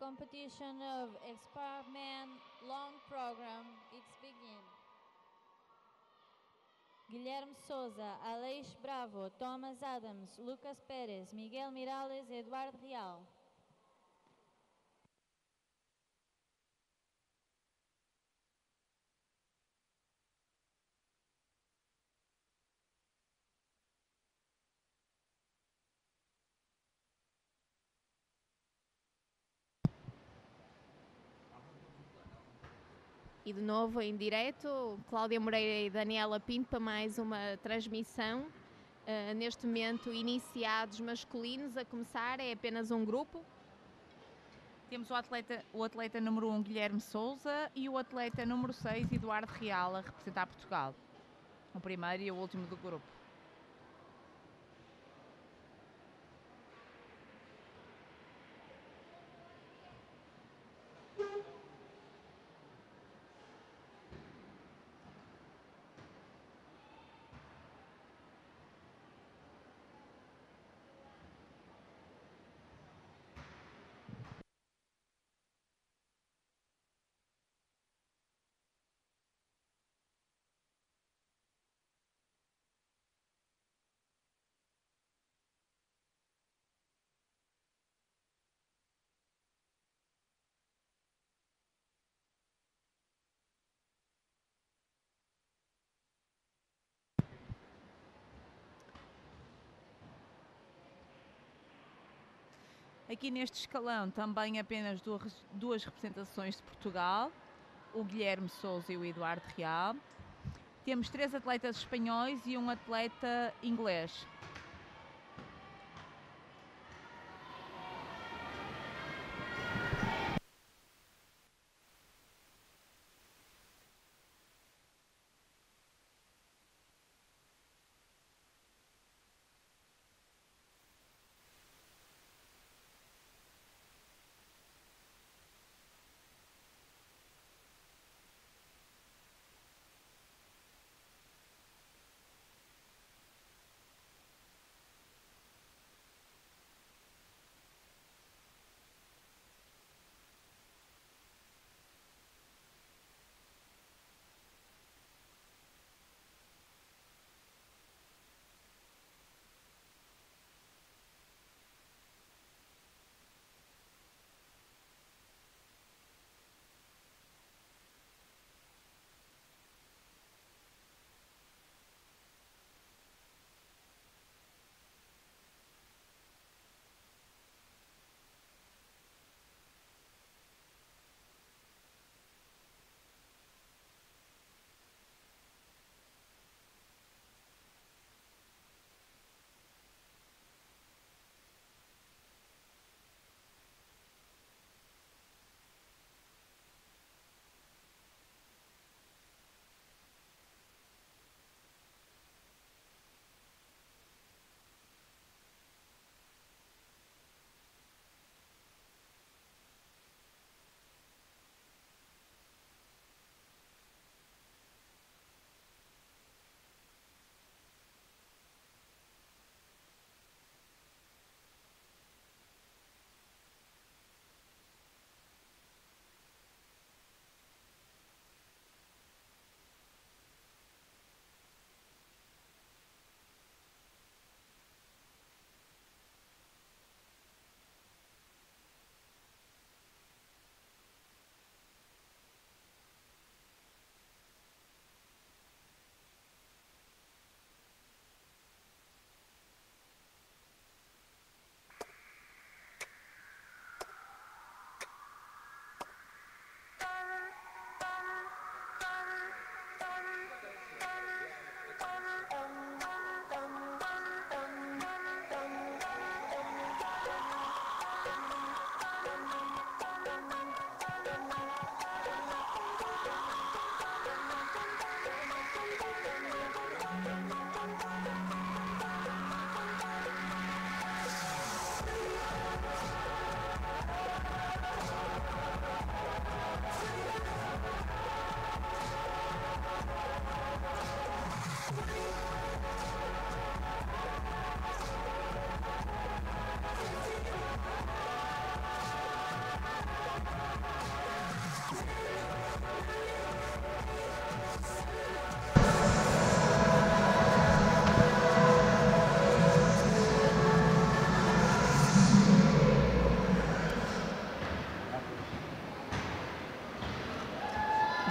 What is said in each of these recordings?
competition of Expertman long program, it's begin. Guilherme Souza, Aleix Bravo, Thomas Adams, Lucas Pérez, Miguel Miralles, Eduardo Real. E de novo em direto, Cláudia Moreira e Daniela Pinto para mais uma transmissão. Neste momento, iniciados masculinos a começar, é apenas um grupo. Temos o atleta número 1, Guilherme Souza, e o atleta número 6, Eduardo Real, a representar Portugal. O primeiro e o último do grupo. Aqui neste escalão também apenas duas representações de Portugal, o Guilherme Souza e o Eduardo Real. Temos 3 atletas espanhóis e um atleta inglês.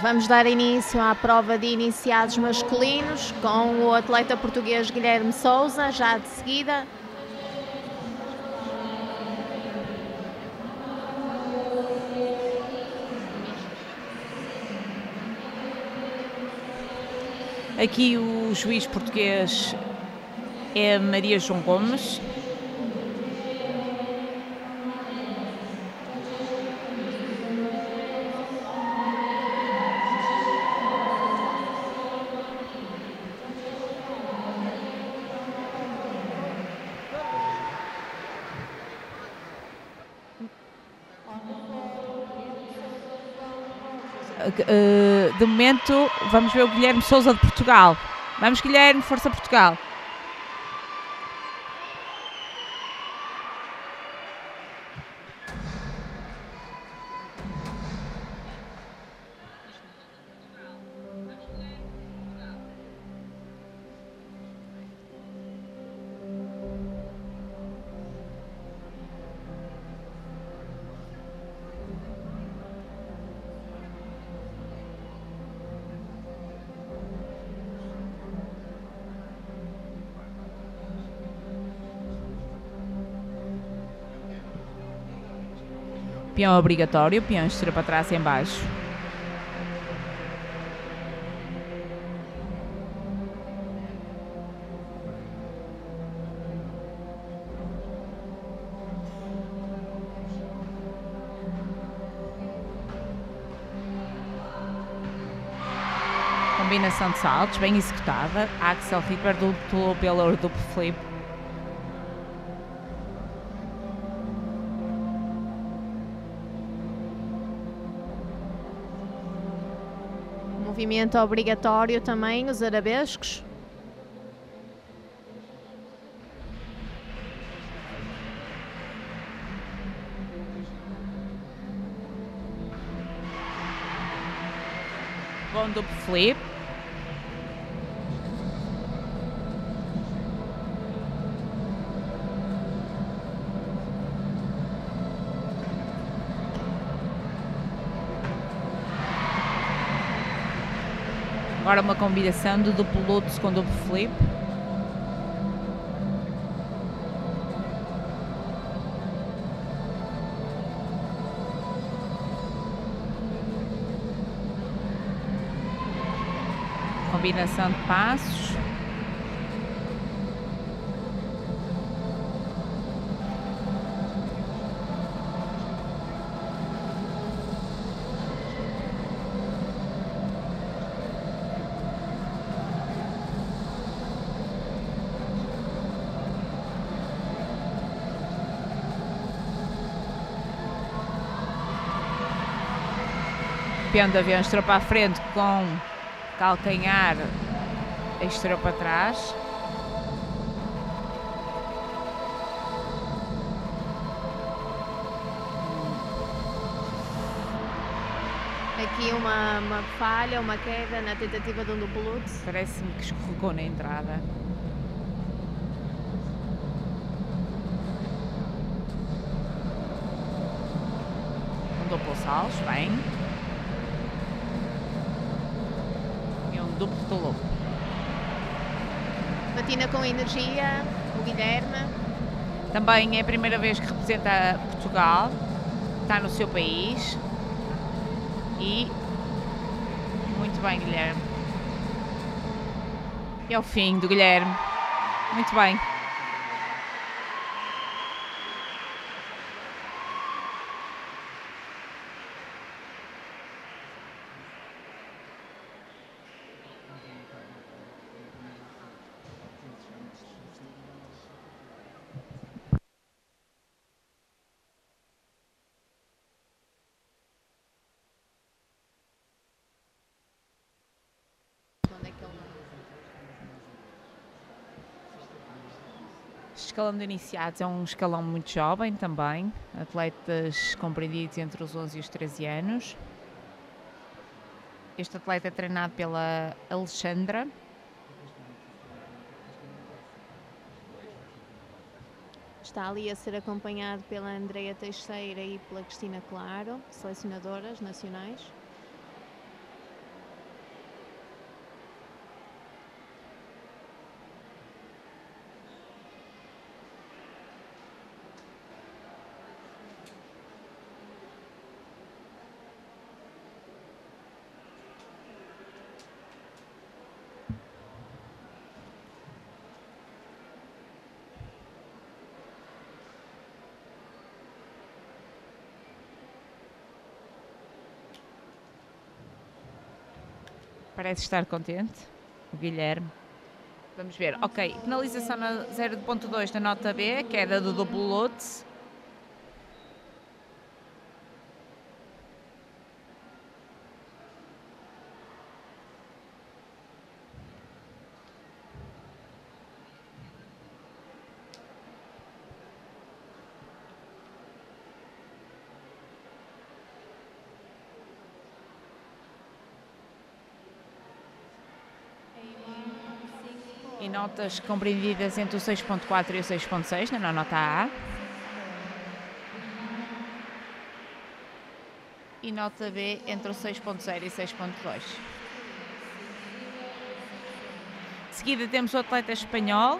Vamos dar início à prova de iniciados masculinos com o atleta português Guilherme Sousa, já de seguida. Aqui o juiz português é Maria João Gomes. De momento, vamos ver o Guilherme Sousa de Portugal. Vamos, Guilherme, força Portugal. Peão obrigatório, peão esteira para trás e em baixo. Combinação de saltos, bem executada. Axel Ripper duplo pelo duplo flip. Movimento obrigatório também, os arabescos. Bom duplo flip. Agora uma combinação de duplo lutz com duplo flip. Combinação de passos. Peão de avião estourou para a frente com calcanhar, estourou para trás. Aqui uma falha, uma queda na tentativa de um duplo lutz. Parece-me que escorregou na entrada. Um duplo salto, bem. Duplo tolo. Patina com energia, o Guilherme. Também é a primeira vez que representa Portugal. Está no seu país. E muito bem, Guilherme. É o fim do Guilherme. Muito bem. Escalão de iniciados é um escalão muito jovem também, atletas compreendidos entre os 11 e os 13 anos. Este atleta é treinado pela Alexandra. Está ali a ser acompanhado pela Andreia Teixeira e pela Cristina Claro, selecionadoras nacionais. Parece estar contente, o Guilherme. Vamos ver. Ok, penalização na 0.2 na nota B, queda do duplo Lutz. E notas compreendidas entre o 6.4 e o 6.6 na nota A. E nota B entre o 6.0 e 6.2. De seguida temos o atleta espanhol.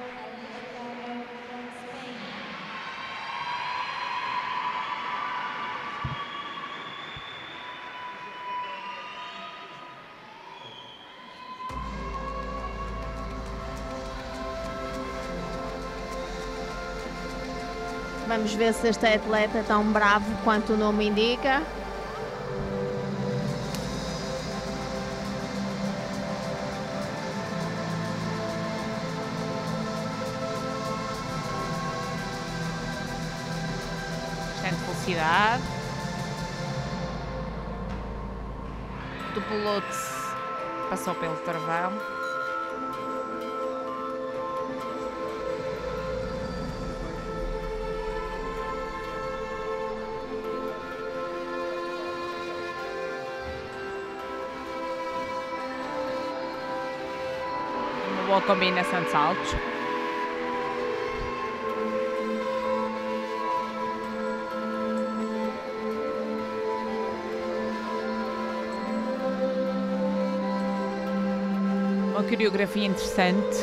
Vamos ver se este atleta é tão bravo quanto o nome indica. Bastante velocidade. Duplo Lutz passou pelo travão. Boa combinação de saltos. Uma coreografia interessante.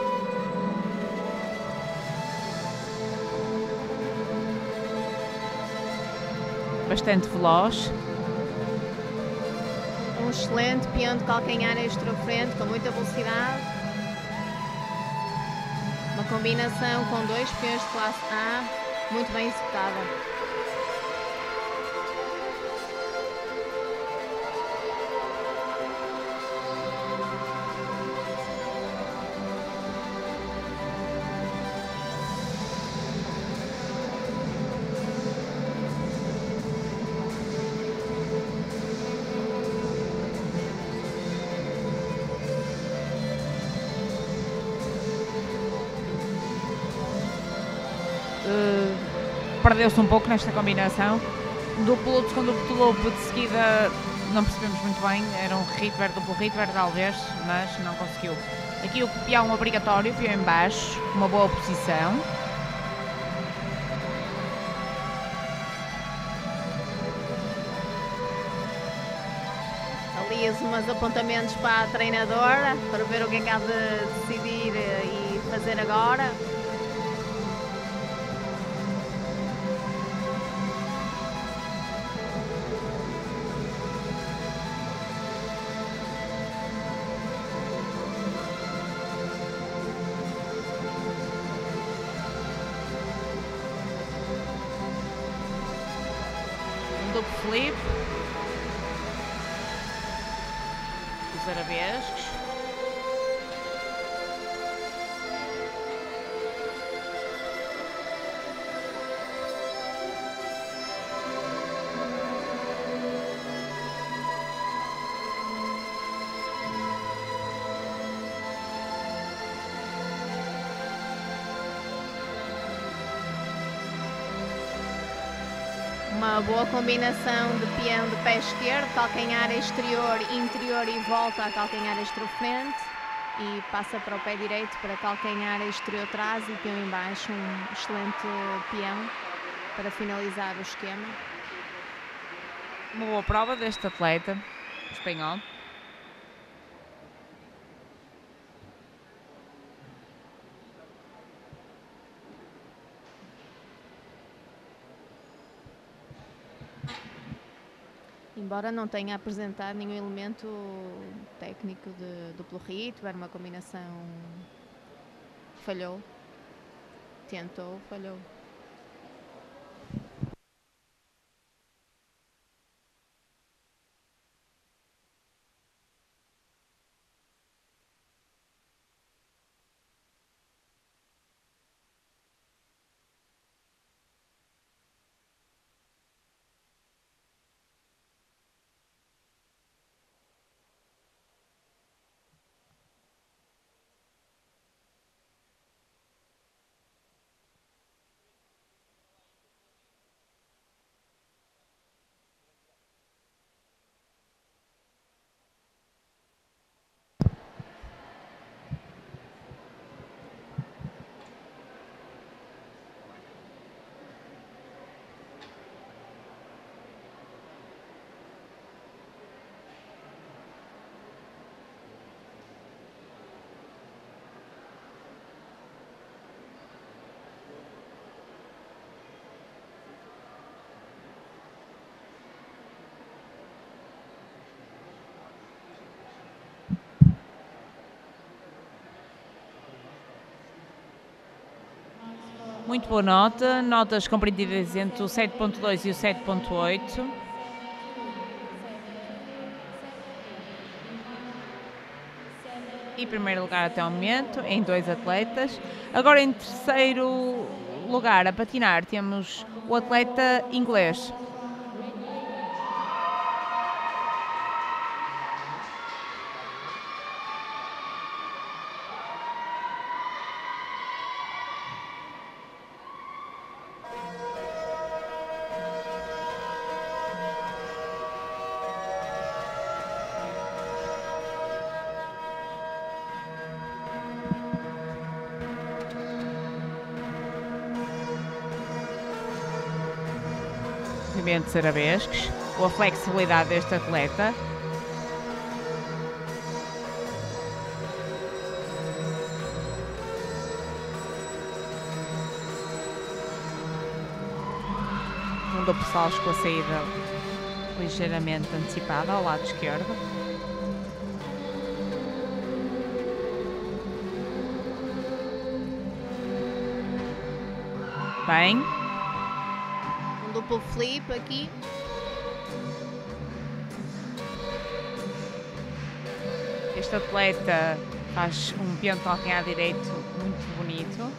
Bastante veloz. Um excelente peão de calcanhar extra-frente com muita velocidade. Uma combinação com dois peões de classe A, muito bem executada. Perdeu-se um pouco nesta combinação. Duplo Lutz com duplo loop, de seguida não percebemos muito bem. Era um Rikver, duplo Rikver talvez, mas não conseguiu. Aqui o peão obrigatório, peão em baixo, uma boa posição. Ali umas apontamentos para a treinadora, para ver o que é que há de decidir e fazer agora. Duplo flip. Os arabescos. Uma boa combinação de peão de pé esquerdo, calcanhar exterior, interior e volta a calcanhar exterior-frente. E passa para o pé direito para calcanhar exterior atrás e peão em baixo. Um excelente peão para finalizar o esquema. Uma boa prova deste atleta espanhol. Embora não tenha apresentado nenhum elemento técnico de duplo ritmo, era uma combinação. Falhou. Tentou, falhou. Muito boa nota, notas compreendidas entre o 7.2 e o 7.8. E primeiro lugar até o momento, em 2 atletas. Agora em terceiro lugar a patinar temos o atleta inglês. Movimentos arabescos, com a flexibilidade deste atleta. Um duplo salto com a saída ligeiramente antecipada ao lado esquerdo. Bem. Um duplo flip aqui. Este atleta faz um pente de calcanhar direito muito bonito.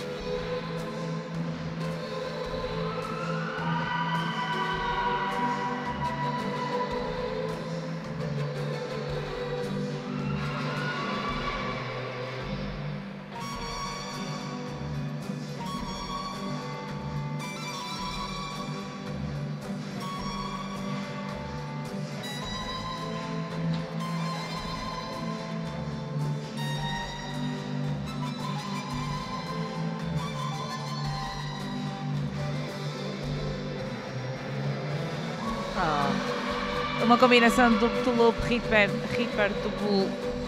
Uma combinação de duplo loop, Ripper, duplo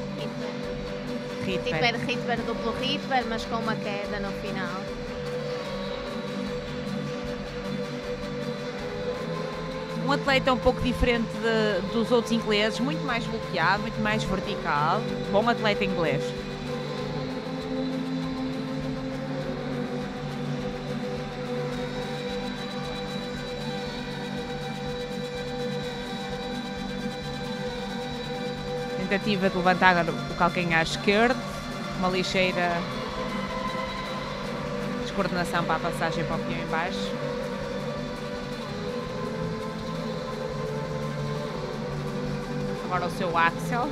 Ripper, duplo Ripper, mas com uma queda no final. Um atleta um pouco diferente dos outros ingleses, muito mais bloqueado, muito mais vertical. Bom atleta inglês. Tentativa de levantar o calcanhar esquerdo, uma ligeira descoordenação para a passagem para o peão em baixo. Agora o seu axel.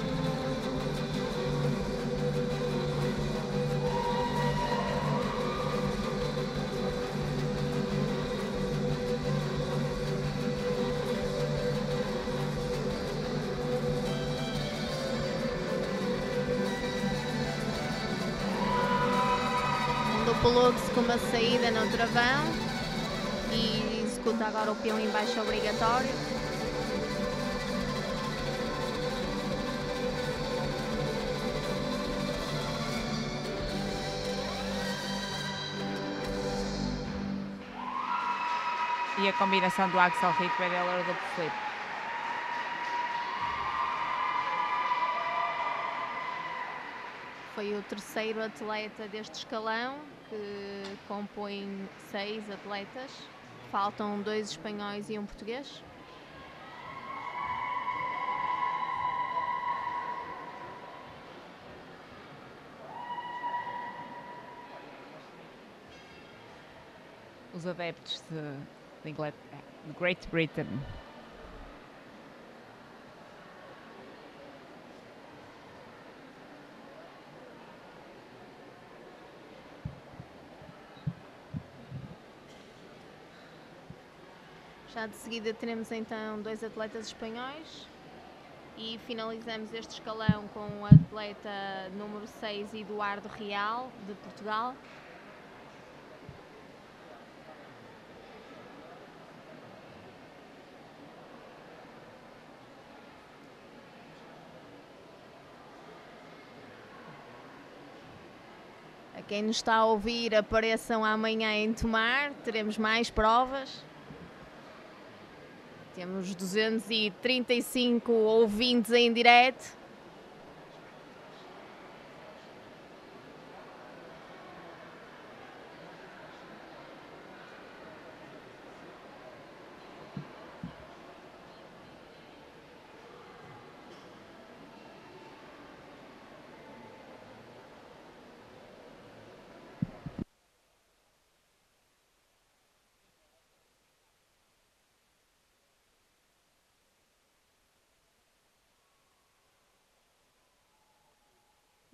Colou-se com uma saída no travão e executa agora o peão em baixo obrigatório. E a combinação do axel Ripper e do flip. Foi o terceiro atleta deste escalão, que compõe 6 atletas. Faltam 2 espanhóis e um português. Os adeptos de Great Britain. Já de seguida teremos então 2 atletas espanhóis e finalizamos este escalão com o atleta número 6, Eduardo Real, de Portugal. A quem nos está a ouvir, apareçam amanhã em Tomar, teremos mais provas. Temos 235 ouvintes em direto.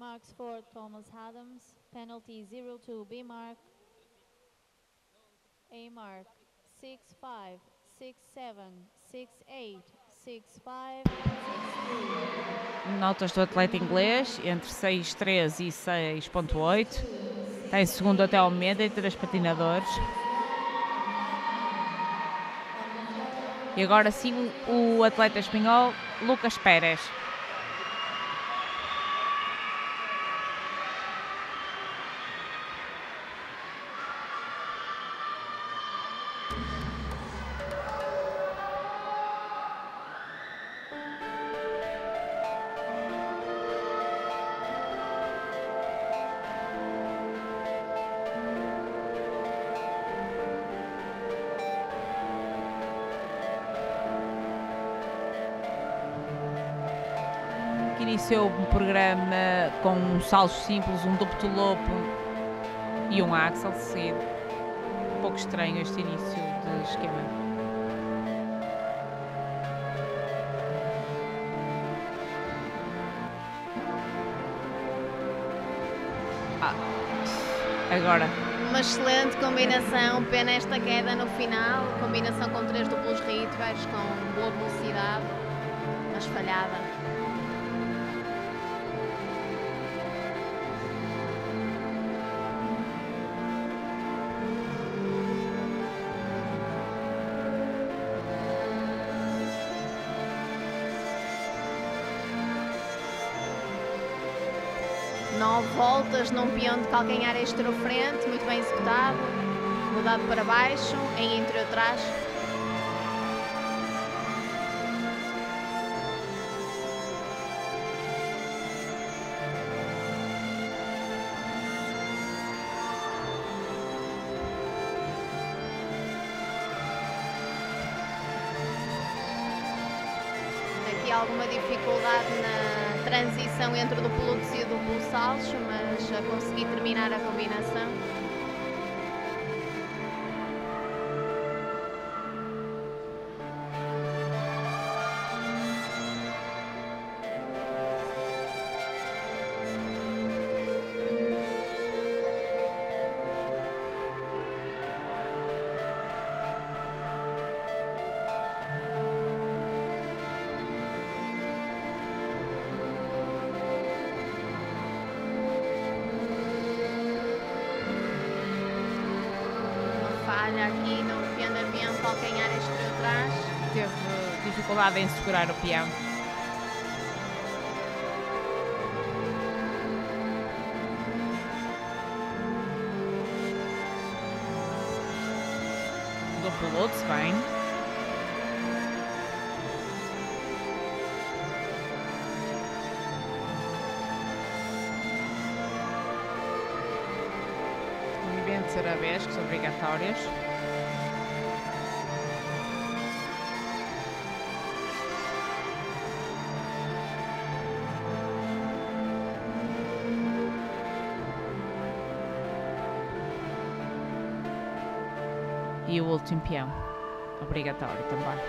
marks for Thomas Adams. Penalty 0-2 B mark. A mark 6-5, 6-7, 6-8, 6-5, 6-3. Notas do atleta inglês entre 6.3 e 6.8. Está em segundo até Almeida e 3 patinadores. E agora sim o atleta espanhol Lucas Pérez. Que iniciou um programa com um salto simples, um duplo lopo e um axel seguido. Um pouco estranho este início de esquema. Agora. Uma excelente combinação, pena esta queda no final. Combinação com 3 duplos rítveis, com boa velocidade, mas falhada. Nove voltas num peão de calcanhar exterofrente, muito bem executado, mudado para baixo, em interior trás. Aqui alguma dificuldade na transição entre o duplo lutz e o duplo salto, mas a conseguir terminar a combinação. Aqui no peão de avião, calcanhar exterior atrás. Teve dificuldade em segurar o peão. Duplo lutz, bem. Movimentos arabescos obrigatórios. E o último peão, obrigatório também.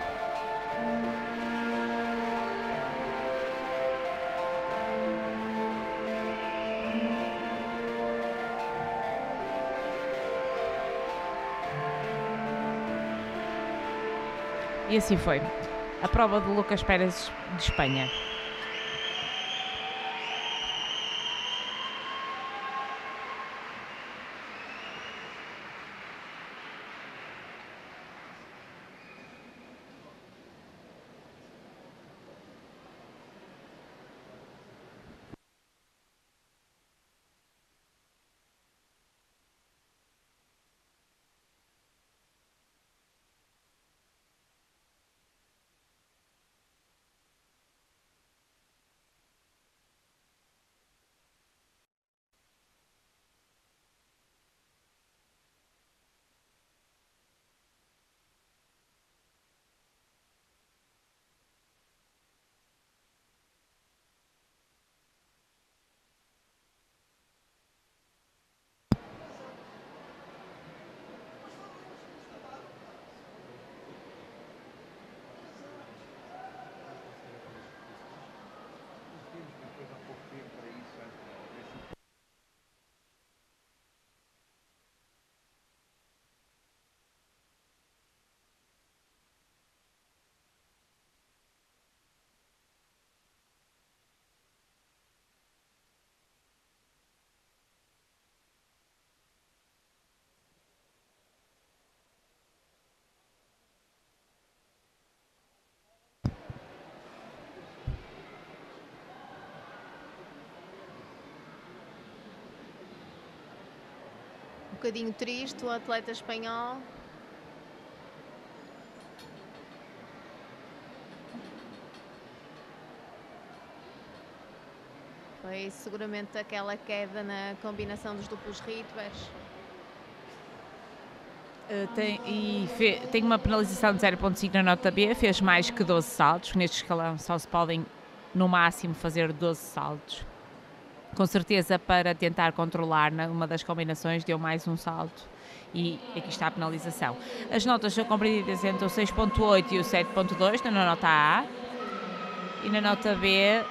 E assim foi a prova de Lucas Pérez de Espanha. bocadinho triste o atleta espanhol. Foi seguramente aquela queda na combinação dos duplos rítveres. Tem uma penalização de 0.5 na nota B, fez mais que 12 saltos. Neste escalão só se podem no máximo fazer 12 saltos. Com certeza, para tentar controlar uma das combinações, deu mais um salto e aqui está a penalização. As notas são compreendidas entre o 6.8 e o 7.2 na nota A e na nota B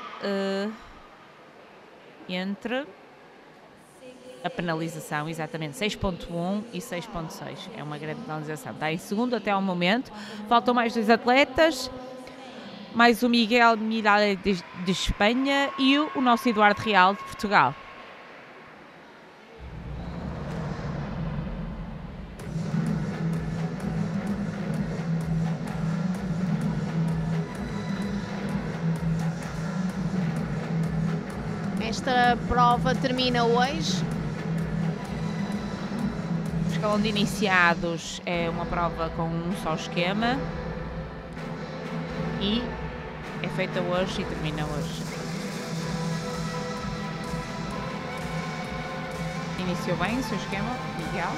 entre a penalização, exatamente, 6.1 e 6.6. É uma grande penalização. Está em segundo até ao momento. Faltam mais 2 atletas, mais o Miguel Miralles de Espanha e o nosso Eduardo Real de Portugal. Esta prova termina hoje. O escalão de iniciados é uma prova com um só esquema e é feita hoje e termina hoje. Iniciou bem o seu esquema, Miguel.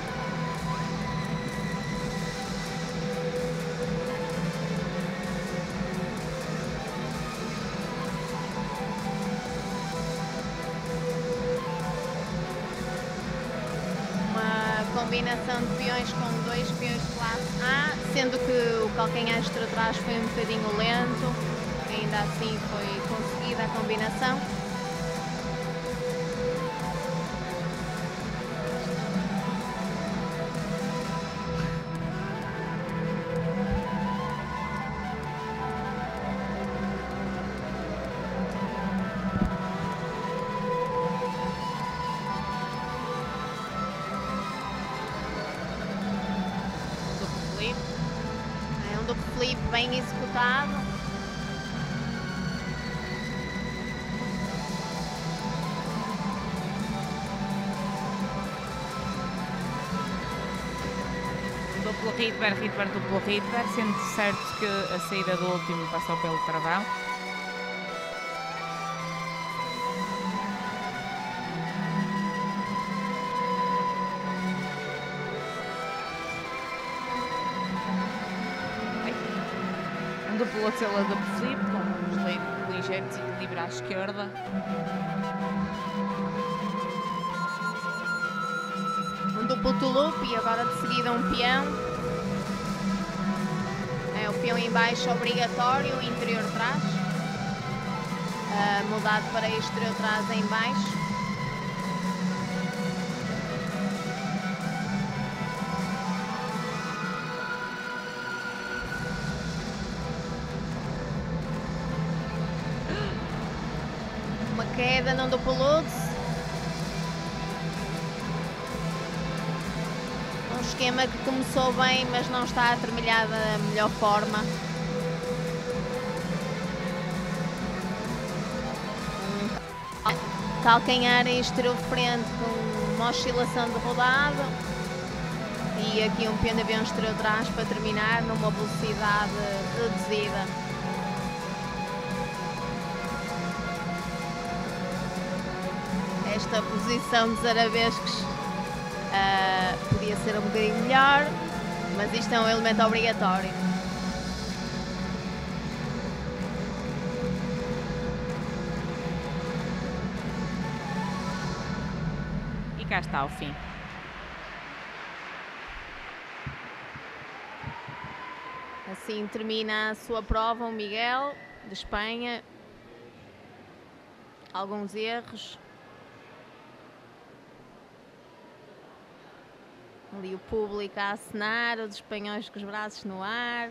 Combinação de peões com 2 peões de classe A, sendo que o calcanhar extra trás foi um bocadinho lento, ainda assim foi conseguida a combinação. Flip bem executado. Duplo Rydberg, duplo Rydberg, sendo certo que a saída do último passou pelo travão. Duplo Ocelot duplo flip, com um ligeiro desequilíbrio à esquerda. Um duplo tuloop e agora de seguida um peão. É o peão em baixo obrigatório, interior trás. Mudado para exterior trás em baixo. Queda num duplo Lutz. Um esquema que começou bem, mas não está atermilhado da melhor forma. Calcanhar em exterior frente com uma oscilação de rodado. E aqui um peão de avião exterior trás para terminar numa velocidade reduzida. Esta posição dos arabescos podia ser um bocadinho melhor, mas isto é um elemento obrigatório. E cá está o fim. Assim termina a sua prova o Miguel, de Espanha. Alguns erros. Ali o público a acenar, os espanhóis com os braços no ar.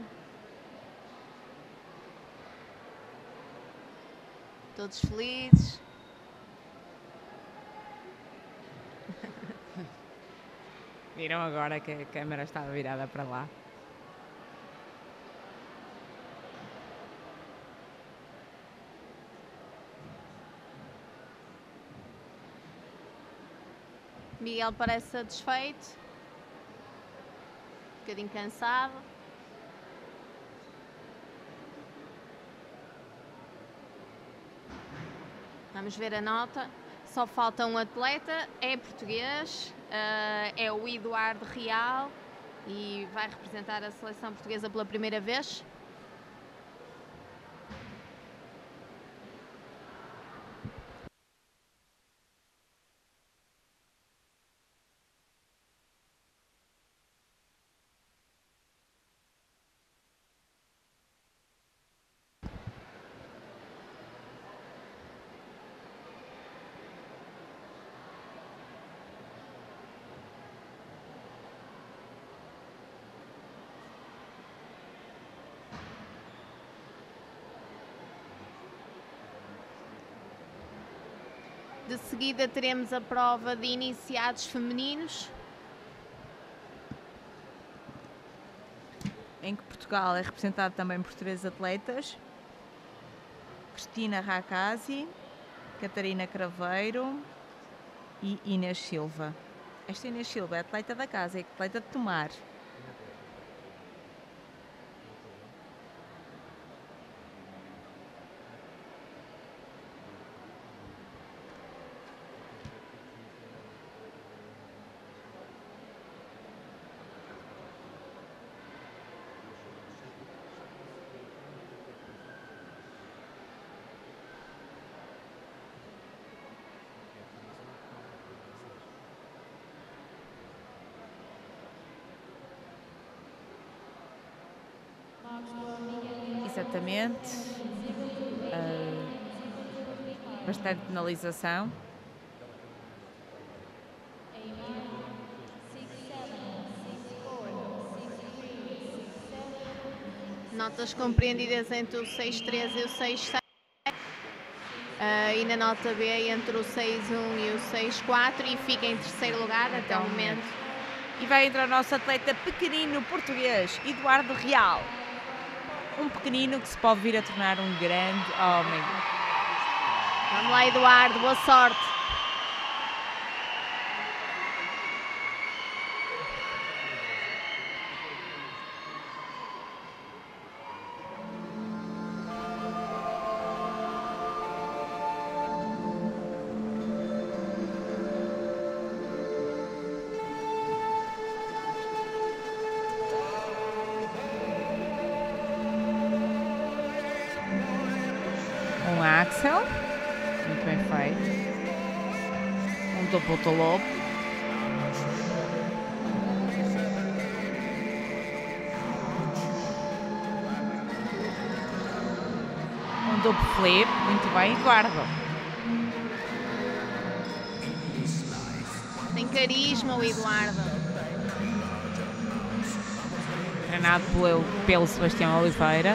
Todos felizes. Viram agora que a câmera estava virada para lá? Miguel parece satisfeito, um bocadinho cansado. Vamos ver a nota. Só falta um atleta, é português, é o Eduardo Real e vai representar a seleção portuguesa pela primeira vez. De seguida teremos a prova de iniciados femininos, em que Portugal é representado também por 3 atletas: Cristina Rakasi, Catarina Craveiro e Inês Silva. Esta Inês Silva é atleta da casa, é atleta de Tomar. Exatamente. Bastante penalização. notas compreendidas entre o 6.3 e o 6.6. E na nota B entre o 6.1 e o 6.4 e fica em terceiro lugar até o momento. E vai entrar o nosso atleta pequenino português, Eduardo Real. Um pequenino que se pode vir a tornar um grande homem. Vamos lá, Eduardo, boa sorte. Um axel, muito bem feito. Um duplo tolopo. Um duplo flip, muito bem, Eduardo. Tem carisma o Eduardo. Treinado pelo Sebastião Oliveira.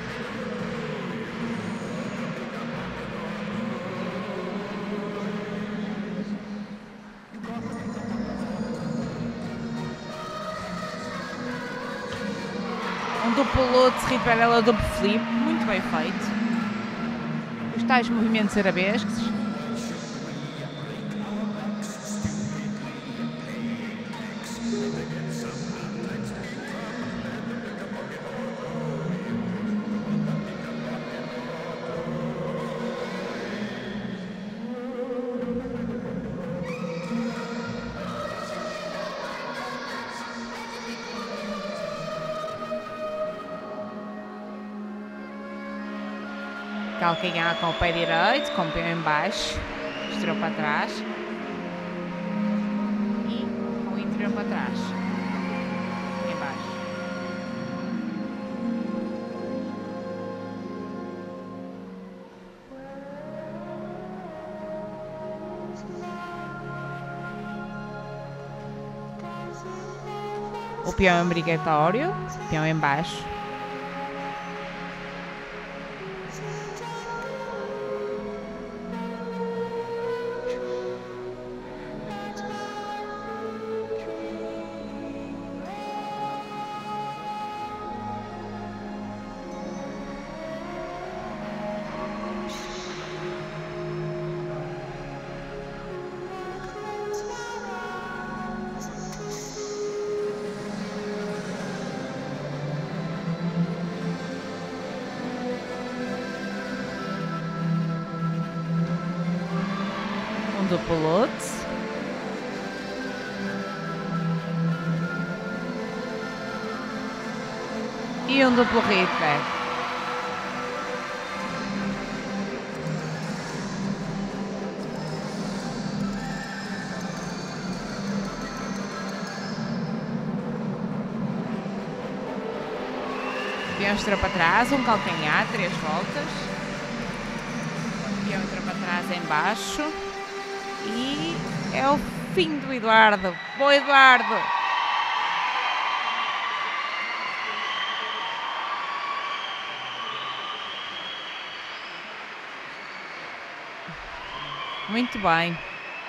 Um duplo lote riparela duplo flip, muito bem feito. Os tais movimentos arabescos. Calcanhar com o pé direito, com o pé em baixo, exterior para trás e com o interior para trás, em baixo. O peão obrigatório, peão em baixo. duplo Lutz. E um duplo Rickenbacker. Peão entra para trás, um calcanhar, 3 voltas. Peão entra para trás em baixo. E é o fim do Eduardo. Boa, Eduardo! Muito bem.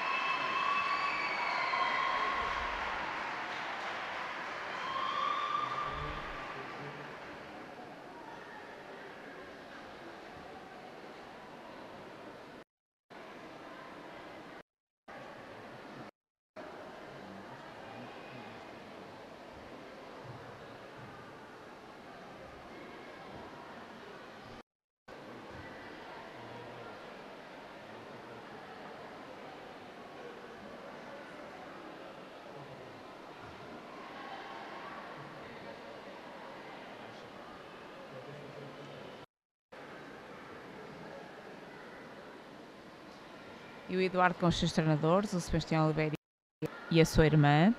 E o Eduardo com os seus treinadores, o Sebastião Oliveira e a sua irmã.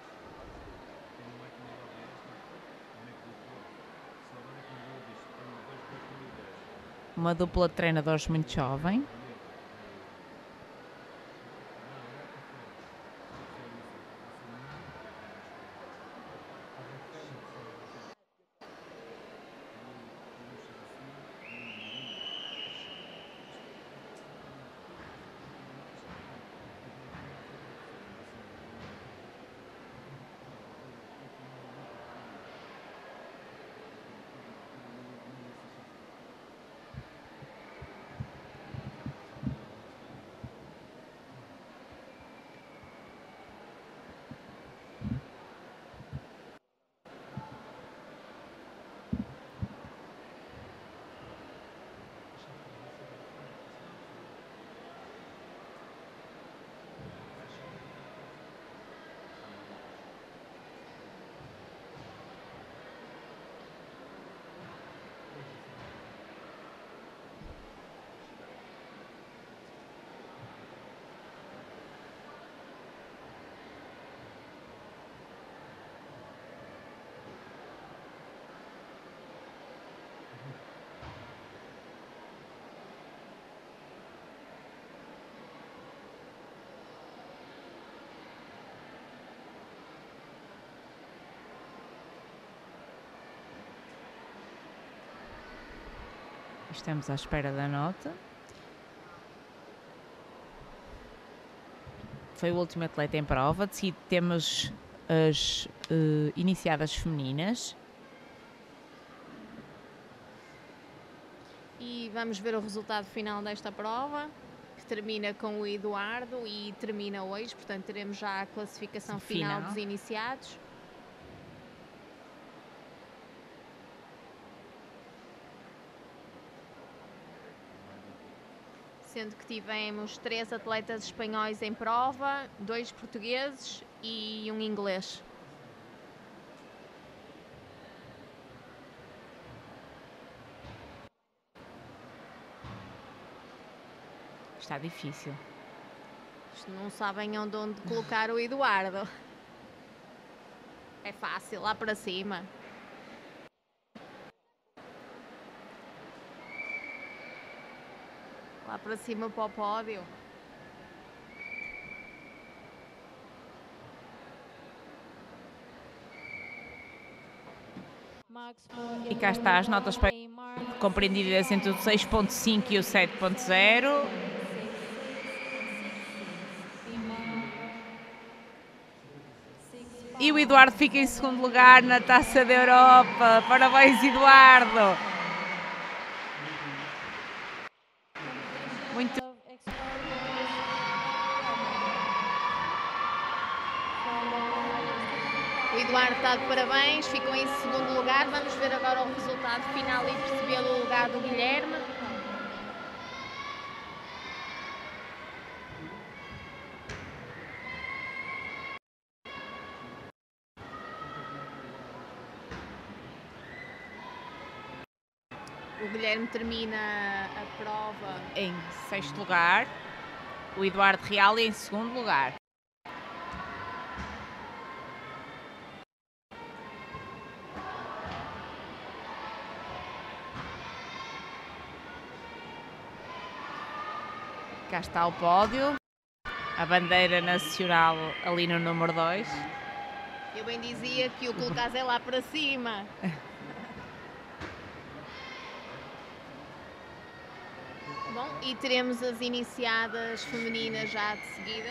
Uma dupla de treinadores muito jovem. Estamos à espera da nota. Foi o último atleta em prova. De seguida temos as iniciadas femininas. E vamos ver o resultado final desta prova, que termina com o Eduardo e termina hoje. Portanto, teremos já a classificação final dos iniciados. Sendo que tivemos 3 atletas espanhóis em prova, 2 portugueses e um inglês. Está difícil. Não sabem onde colocar o Eduardo. É fácil, lá para cima. Lá para cima para o pódio. E cá está as notas compreendidas entre o 6.5 e o 7.0. E o Eduardo fica em segundo lugar na Taça da Europa. Parabéns, Eduardo! Muito. O Eduardo está de parabéns, ficou em segundo lugar. Vamos ver agora o resultado final e perceber o lugar do Guilherme. O Guilherme termina a prova em 6º lugar, o Eduardo Real em 2º lugar. Cá está o pódio, a bandeira nacional ali no número 2. Eu bem dizia que o colocasse é lá para cima. Bom, e teremos as iniciadas femininas já de seguida.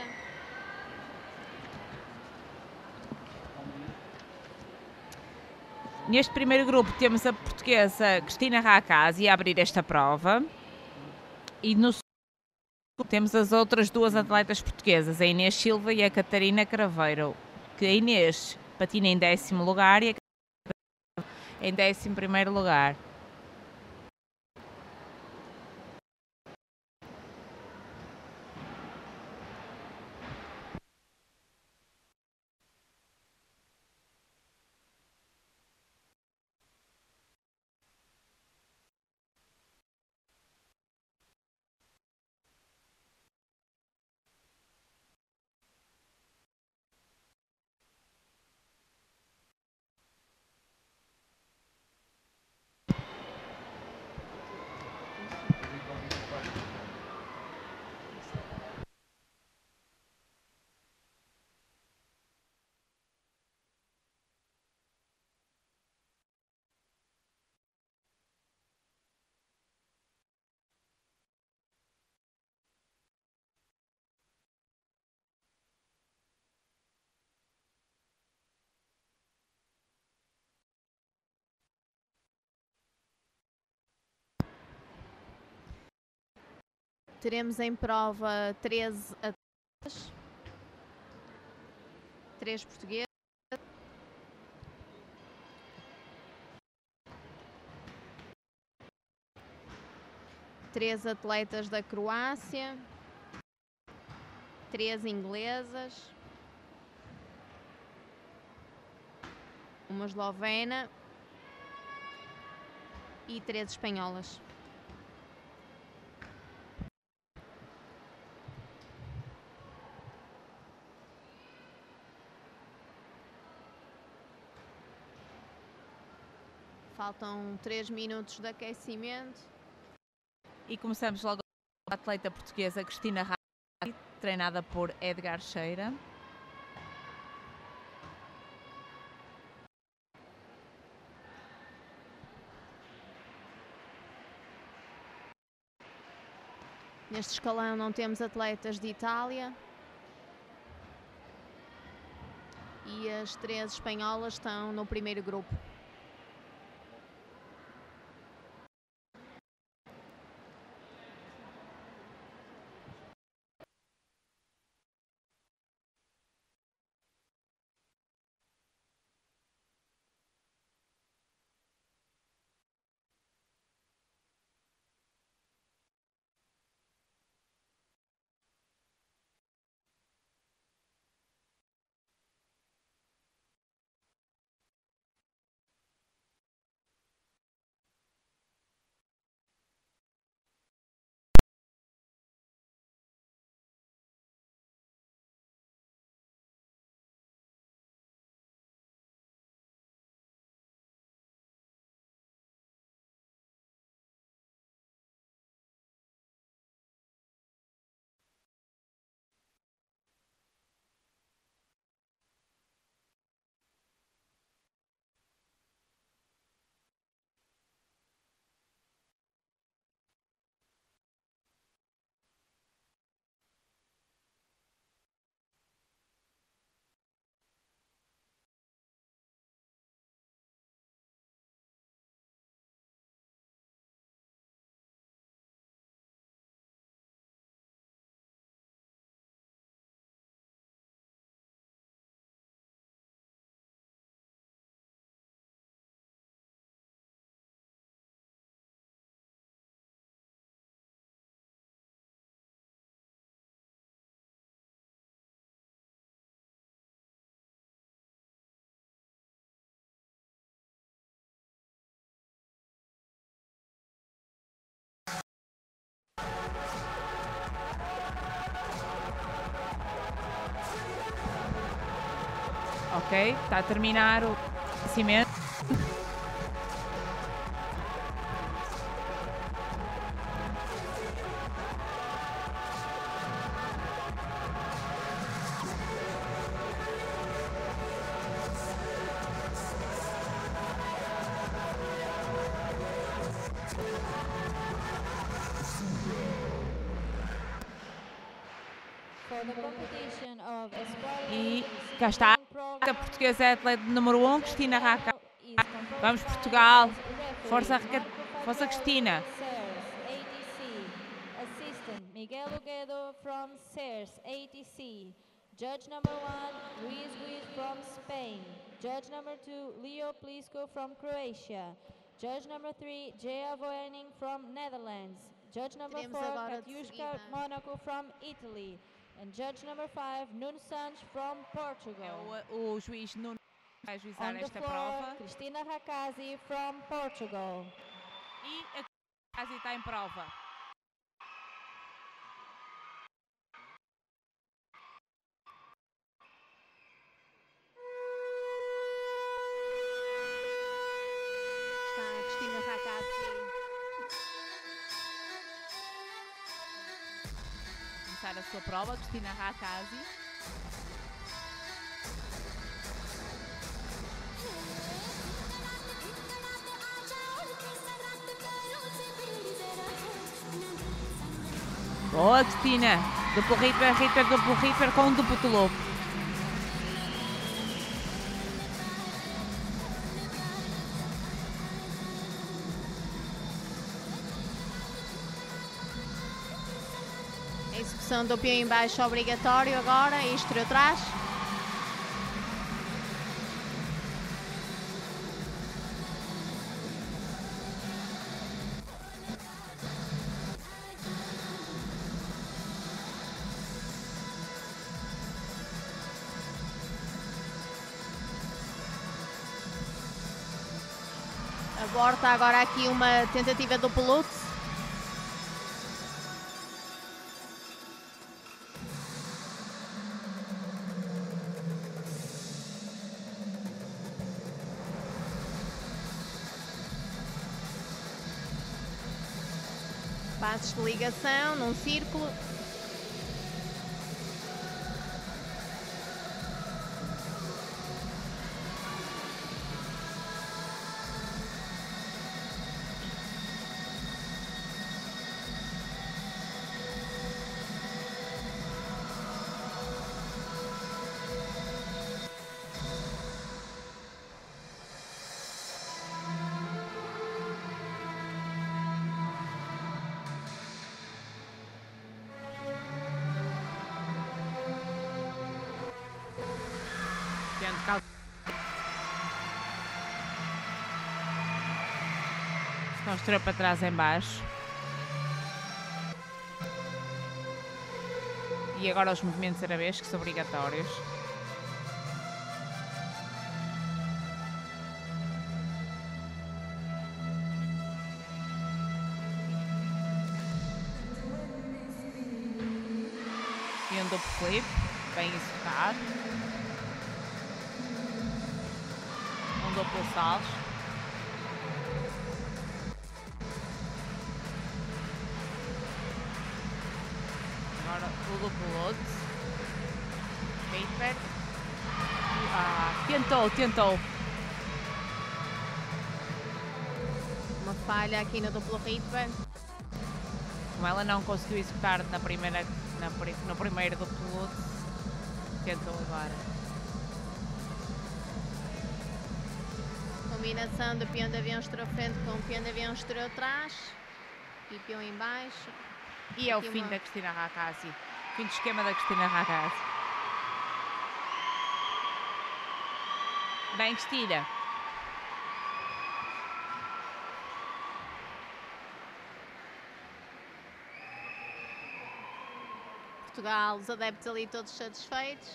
Neste primeiro grupo temos a portuguesa Cristina Rakasi a abrir esta prova. E no segundo temos as outras duas atletas portuguesas, a Inês Silva e a Catarina Craveiro, que a Inês patina em 10º lugar e a Catarina em 11º lugar. Teremos em prova 13 atletas, 3 portugueses, 3 atletas da Croácia, 3 inglesas, uma eslovena e 3 espanholas. Faltam 3 minutos de aquecimento. E começamos logo com a atleta portuguesa Cristina Rakasi, treinada por Edgar Cheira. Neste escalão não temos atletas de Itália. E as 3 espanholas estão no primeiro grupo. Ok, está a terminar o aquecimento. For the competition of E Esquadra cá está. A portuguesa é a atleta número 1, Cristina Raca. Vamos, Portugal. Força, força Cristina. ATC. Assistant Miguel Uguedo from SERS ATC. Judge number 1 Luis Guiz from Spain. Judge number 2 Leo Plisko from Croatia. Judge number 3 Gea Voening from Netherlands. Judge number Teremos 4 agora de Katiuska seguida. Monaco from Italy. And judge number 5 Nuno Santos from Portugal. É o juiz Nuno vai ajuizar On the esta floor, prova. Cristina Rakazi from Portugal. E a Cristina está em prova. Está a Cristina Rakazi. Começar a sua prova, Cristina Rakazi. Boa, Cristina. Duplo Reaper com duplo tulopo. A execução do peão em baixo obrigatório agora, exterior atrás. Aborta agora aqui uma tentativa do Lutz. Passos de ligação num círculo. Construiu para trás em baixo. E agora os movimentos arabescos obrigatórios. E um duplo flip, bem executado. Um duplo salto. Agora o duplo Lutz. Reaper. Tentou. Uma falha aqui no duplo Reaper. Como ela não conseguiu executar no primeiro duplo Lutz, tentou agora. Combinação do peão de avião exterior frente com o peão de avião exterior atrás. E peão em baixo. E é o Aqui fim uma- da Cristina Rakazi. Fim do esquema da Cristina Rakazi. Bem, Cristina. Portugal, os adeptos ali todos satisfeitos.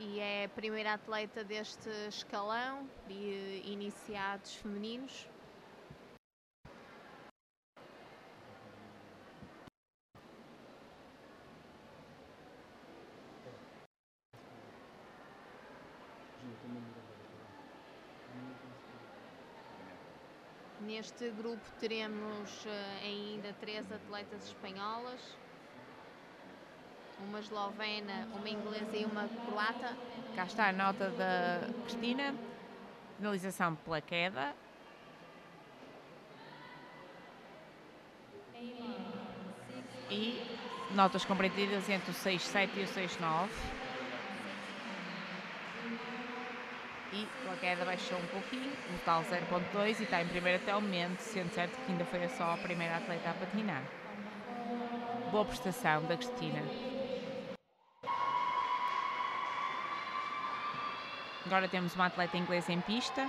e é a primeira atleta deste escalão de iniciados femininos. Neste grupo teremos ainda 3 atletas espanholas, uma eslovena, uma inglesa e uma croata. Cá está a nota da Cristina, finalização pela queda. E notas compreendidas entre o 6.7 e o 6.9. E pela queda baixou um pouquinho, no total 0.2 e está em primeiro até o momento, sendo certo que ainda foi só a primeira atleta a patinar. Boa prestação da Cristina. Agora temos uma atleta inglesa em pista.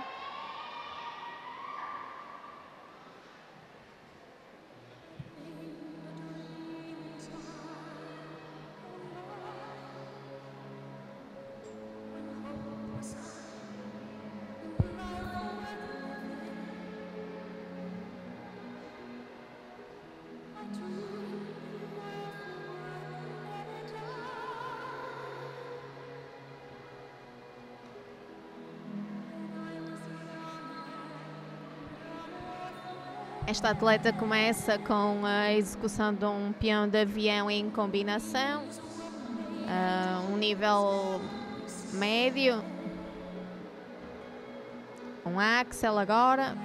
Esta atleta começa com a execução de um peão de avião em combinação, um nível médio, um axel agora.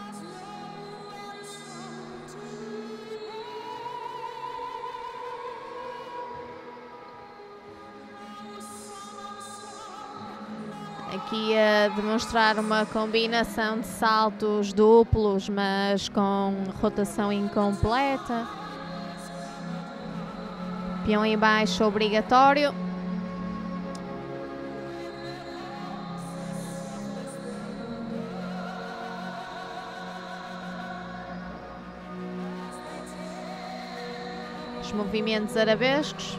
Aqui a demonstrar uma combinação de saltos duplos, mas com rotação incompleta. Peão em baixo obrigatório. Os movimentos arabescos.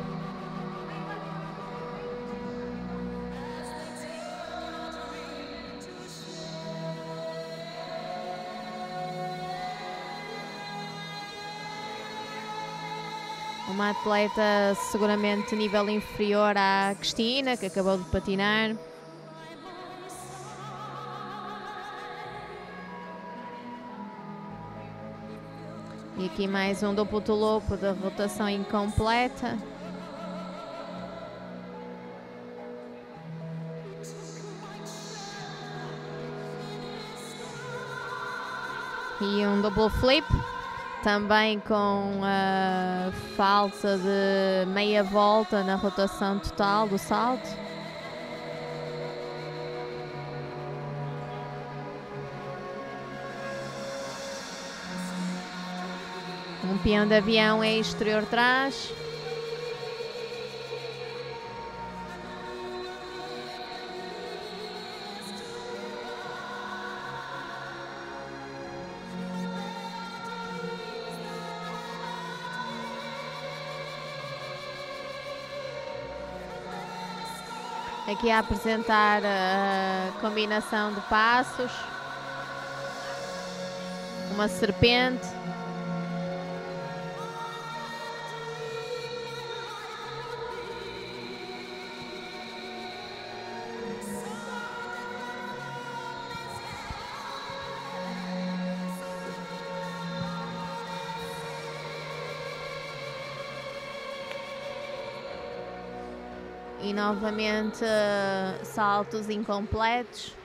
Uma atleta seguramente nível inferior à Cristina, que acabou de patinar. E aqui mais um duplo tolopo de rotação incompleta. E um double flip. Também com a falta de meia volta na rotação total do salto. Um peão de avião em exterior trás. Aqui a apresentar a combinação de passos, uma serpente, e novamente saltos incompletos.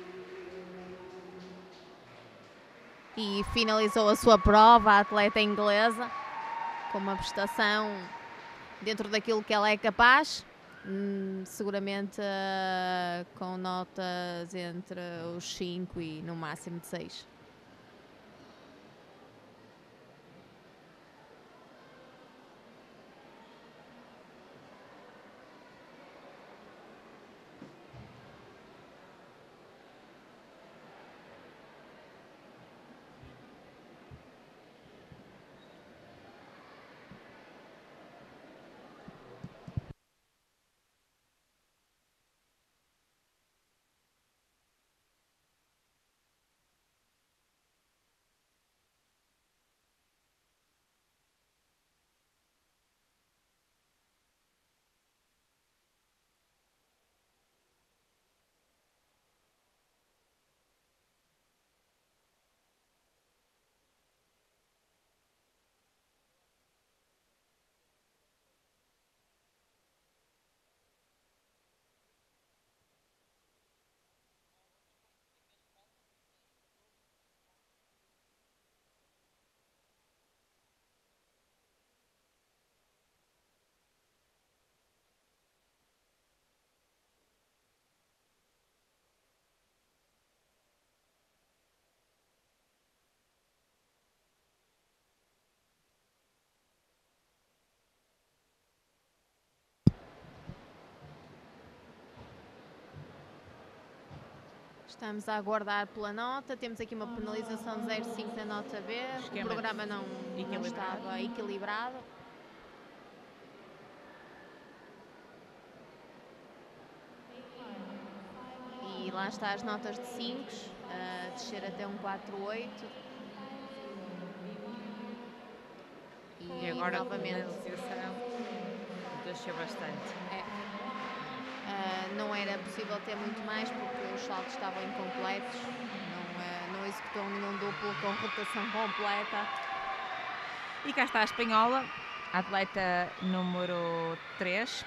E finalizou a sua prova, a atleta inglesa, com uma prestação dentro daquilo que ela é capaz, seguramente com notas entre os 5 e no máximo de 6. Estamos a aguardar pela nota. Temos aqui uma penalização de 0,5 na nota B. Esquema O programa não equilibrado. estava equilibrado. E lá está as notas de 5, a descer até um 4,8. E agora com a novamente. penalização desceu bastante. Não era possível ter muito mais porque os saltos estavam incompletos. Não executou nenhum duplo com rotação completa. E cá está a espanhola, a atleta número 3.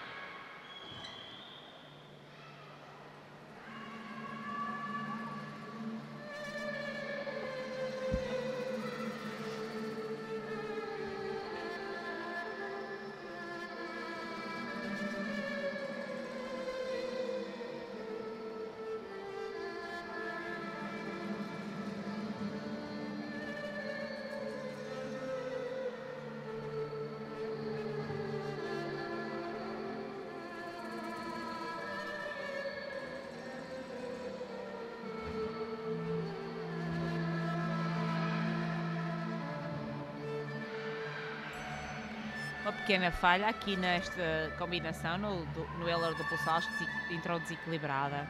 Uma pequena falha aqui nesta combinação no Euler duplo salto, entrou desequilibrada.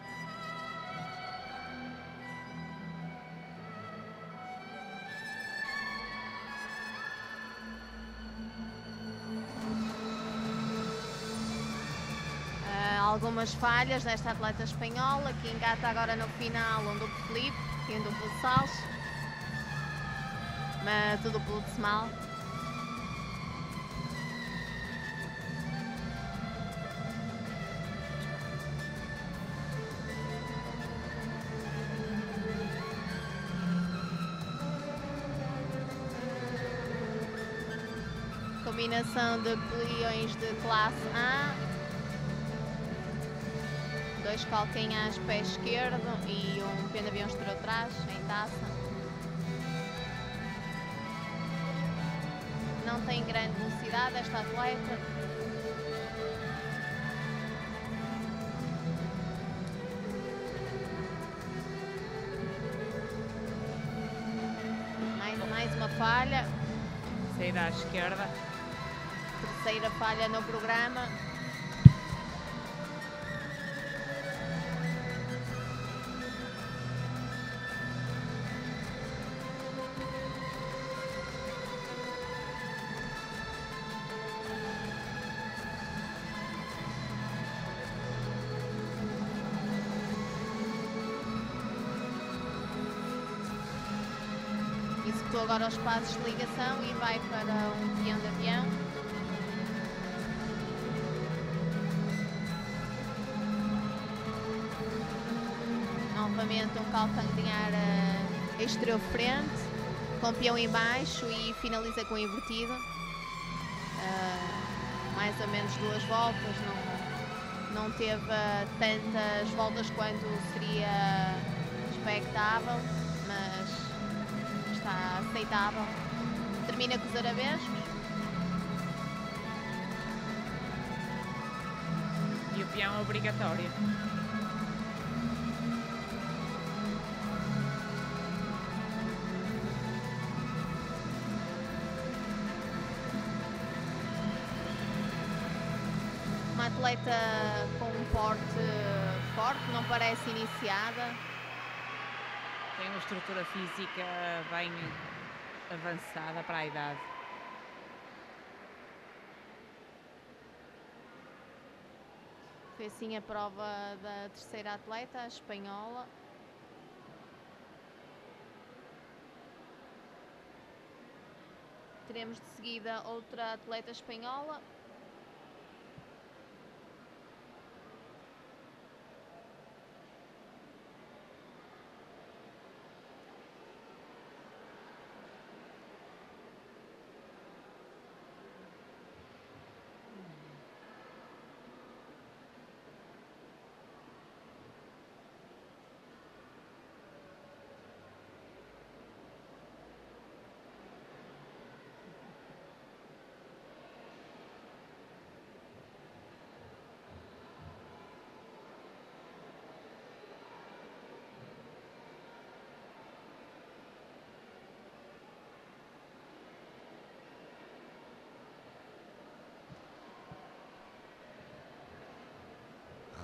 Algumas falhas desta atleta espanhola que engata agora no final um duplo flip e um duplo salto, mas o duplo decimal. Combinação de peões de classe A, 2 calcanhares pé esquerdo e um pé de avião atrás em taça. Não tem grande velocidade esta atleta. Mais uma falha. Saída à esquerda. Terceira falha no programa. Executou agora os passos de ligação e vai para um peão de avião. Novamente um calcanhar exterior frente, com peão em baixo e finaliza com invertido. Mais ou menos 2 voltas, não teve tantas voltas quanto seria expectável, mas está aceitável. Termina com os arabescos. E o peão obrigatório. Uma atleta com um porte forte, não parece iniciada. Tem uma estrutura física bem avançada para a idade. Foi assim a prova da terceira atleta, a espanhola. Teremos de seguida outra atleta espanhola.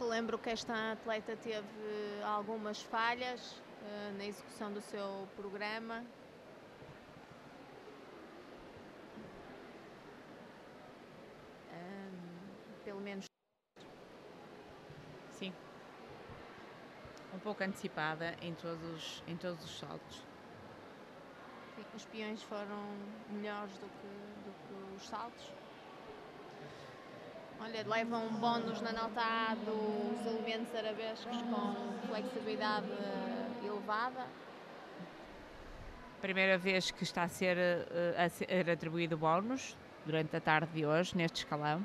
relembro que esta atleta teve algumas falhas na execução do seu programa. Pelo menos. Sim. Um pouco antecipada em todos os saltos. Sim, os peões foram melhores do que os saltos. Olha, levam um bónus na nota A dos elementos arabescos com flexibilidade elevada. Primeira vez que está a ser atribuído bónus durante a tarde de hoje, neste escalão.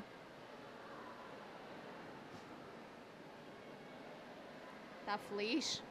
Está feliz?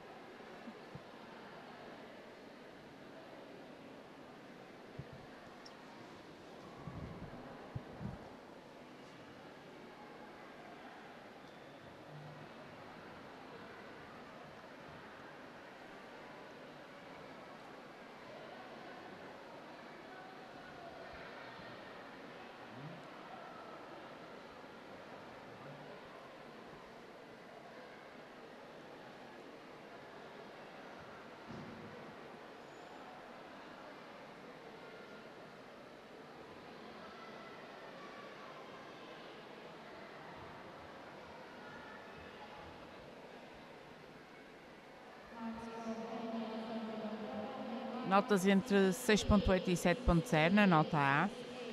Notas entre 6.8 e 7.0 na nota A.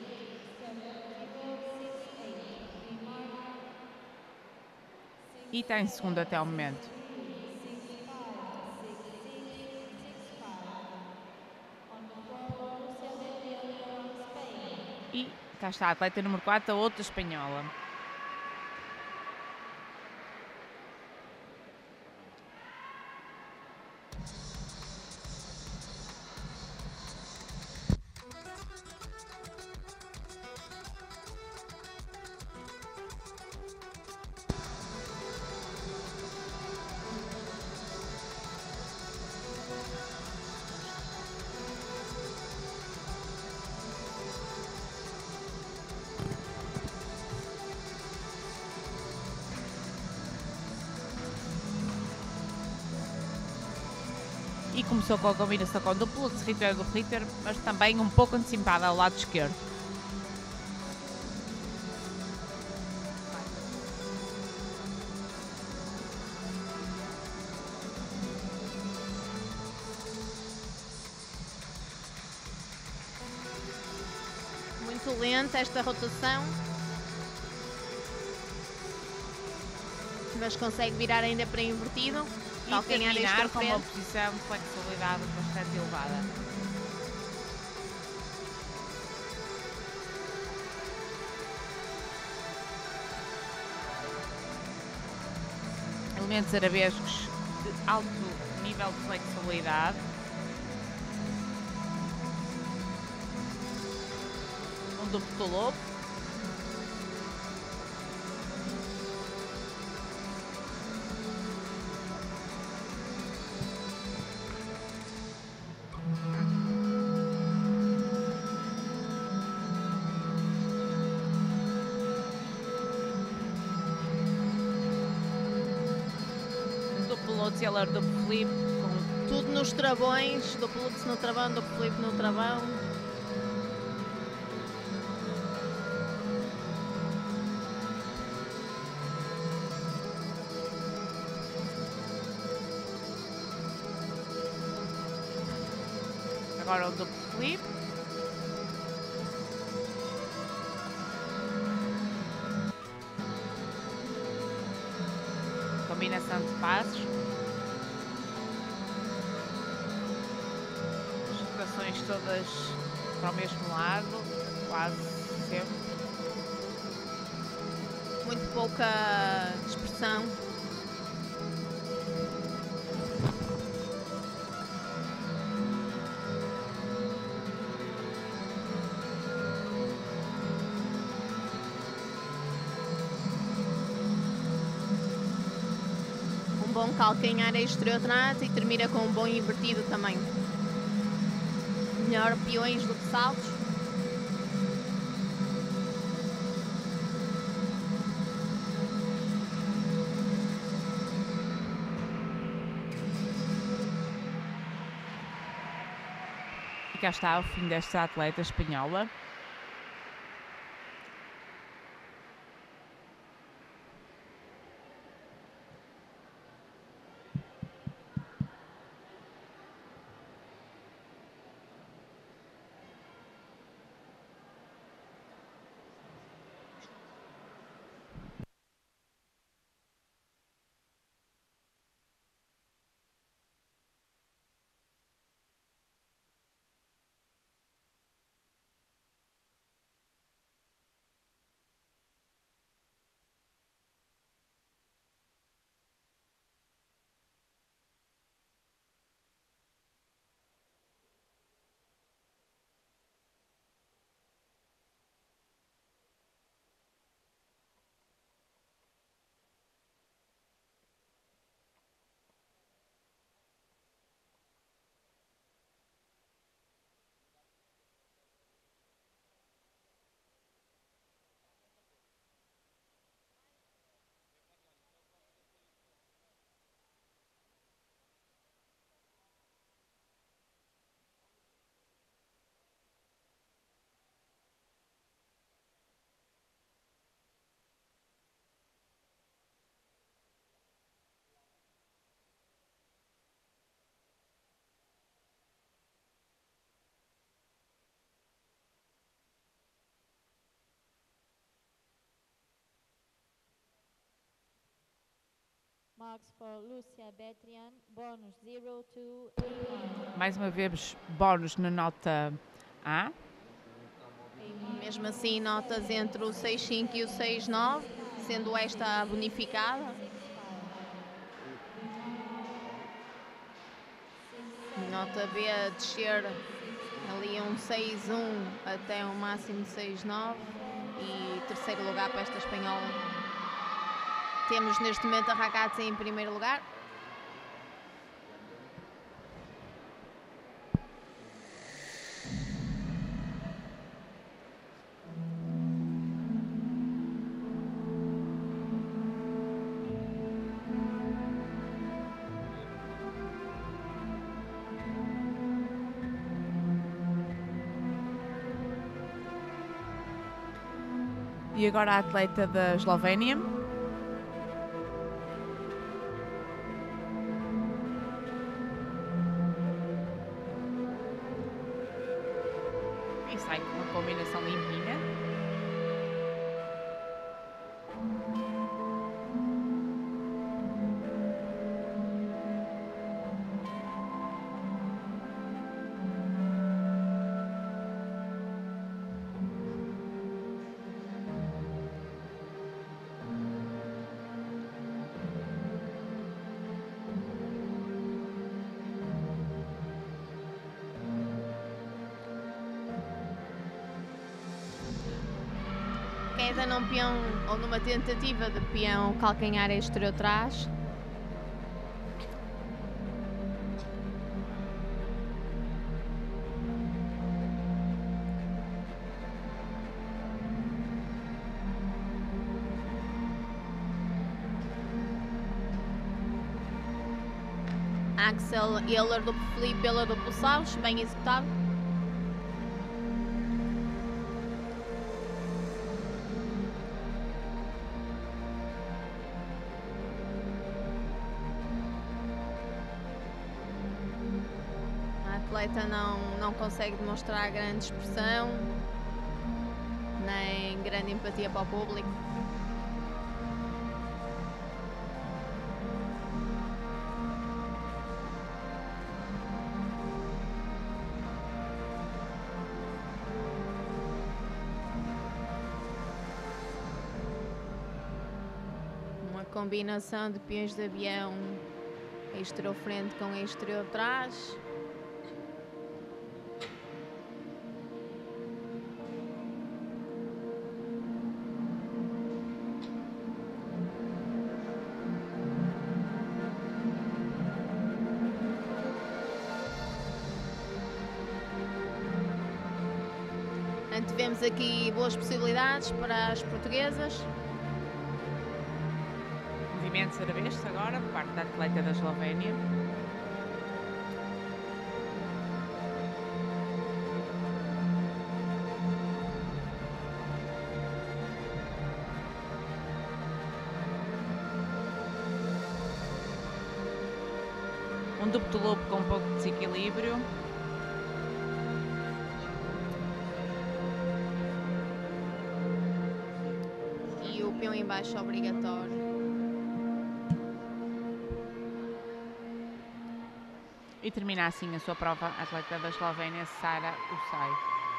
E está em segundo até ao momento. E cá está a atleta número 4, a outra espanhola. E começou com a combinação com duplo de Ritter do Ritter, mas também um pouco antecipada ao lado esquerdo. Muito lenta esta rotação, mas consegue virar ainda para invertido. E terminar com uma posição de flexibilidade bastante elevada. Elementos arabescos de alto nível de flexibilidade. Um duplo tolopo. Duplo duplo flip, tudo nos travões, duplo lutz no travão, duplo flip no travão. Agora o duplo flip. Combinação de passos. Rotações todas para o mesmo lado, quase sempre. Muito pouca dispersão. Bom calcanhar exterior atrás e termina com um bom invertido também. Melhor peões do que saltos. E cá está o fim desta atleta espanhola. Marks for Lucia Betrian, bónus 0281. Mais uma vez, bónus na nota A. Mesmo assim, notas entre o 6.5 e o 6.9, sendo esta a bonificada. Nota B a descer ali um 6.1 até um máximo de 6.9 e terceiro lugar para esta espanhola. Temos neste momento a Ragazzi em primeiro lugar. E agora a atleta da Eslovénia. E sai com uma combinação limpinha. Queda num peão ou numa tentativa de peão calcanhar exterior trás. Axel Ehler duplo Felipe, Ehler duplo Saus, bem executado. A atleta não consegue demonstrar grande expressão, nem grande empatia para o público. Uma combinação de peões de avião exterior frente com exterior trás. Antevemos aqui boas possibilidades para as portuguesas. Movimentos arabescos agora, por parte da atleta da Eslovénia. Um duplo loop com um pouco de desequilíbrio. E o peão em baixo obrigatório. E termina assim a sua prova a atleta da Eslovénia, Sara Usai.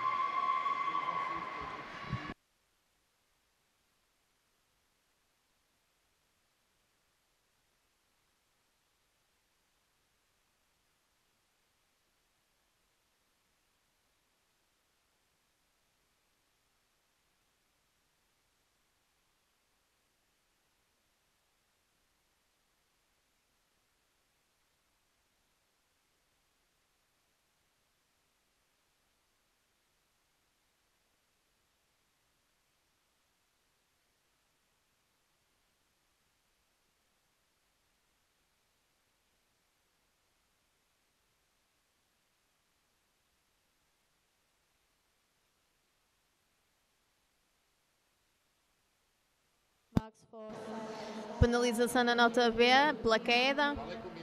Marks for Sara. Penalização na nota B pela queda.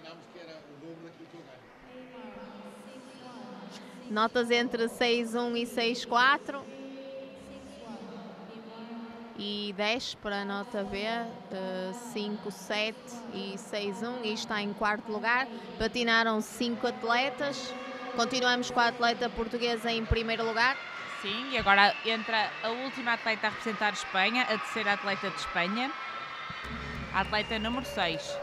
Notas entre 6.1 e 6.4. E 10 para a nota B, 5, 7 e 6.1, e está em quarto lugar. Patinaram 5 atletas. Continuamos com a atleta portuguesa em primeiro lugar. Sim, e agora entra a última atleta a representar Espanha, a terceira atleta de Espanha, a atleta número 6.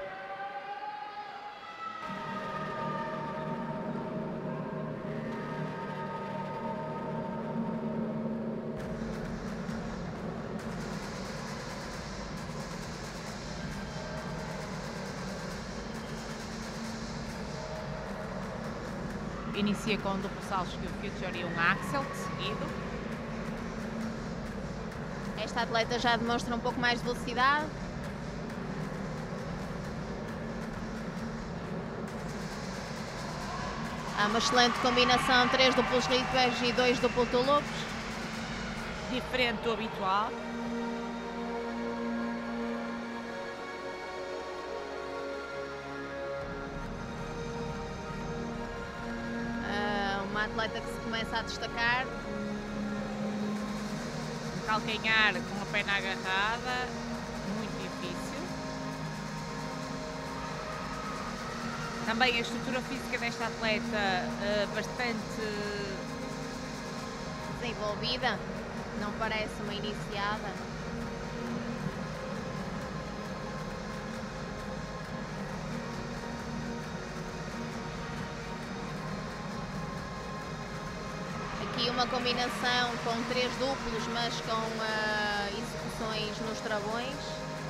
Inicia com um duplo salto skill future e um axel de seguido. Esta atleta já demonstra um pouco mais de velocidade. Há uma excelente combinação, 3 duplos rítmios e 2 duplos loops. Diferente do habitual. Uma atleta que se começa a destacar. Calcanhar com a perna agarrada, muito difícil. Também a estrutura física desta atleta bastante Desenvolvida, não parece uma iniciada. Aqui uma combinação com 3 duplos, mas com execuções nos travões.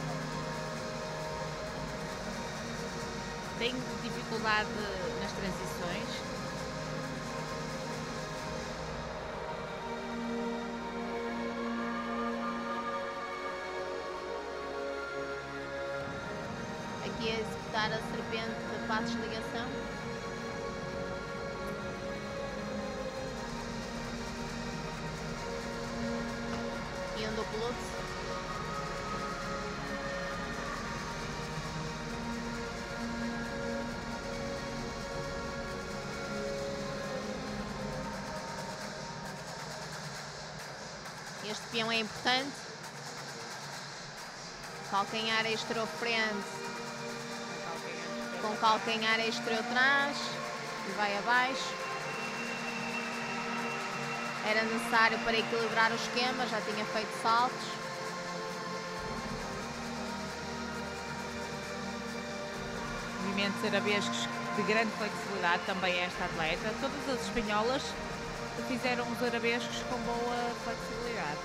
tem dificuldade nas transições. Aqui a executar a serpente de passos de ligação. E um duplo lutz. Este peão é importante. Calcanhar extra-frente com calcanhar extra-atrás e vai abaixo. Era necessário para equilibrar o esquema, já tinha feito saltos. Movimentos arabescos de grande flexibilidade também esta atleta. Todas as espanholas fizeram os arabescos com boa flexibilidade.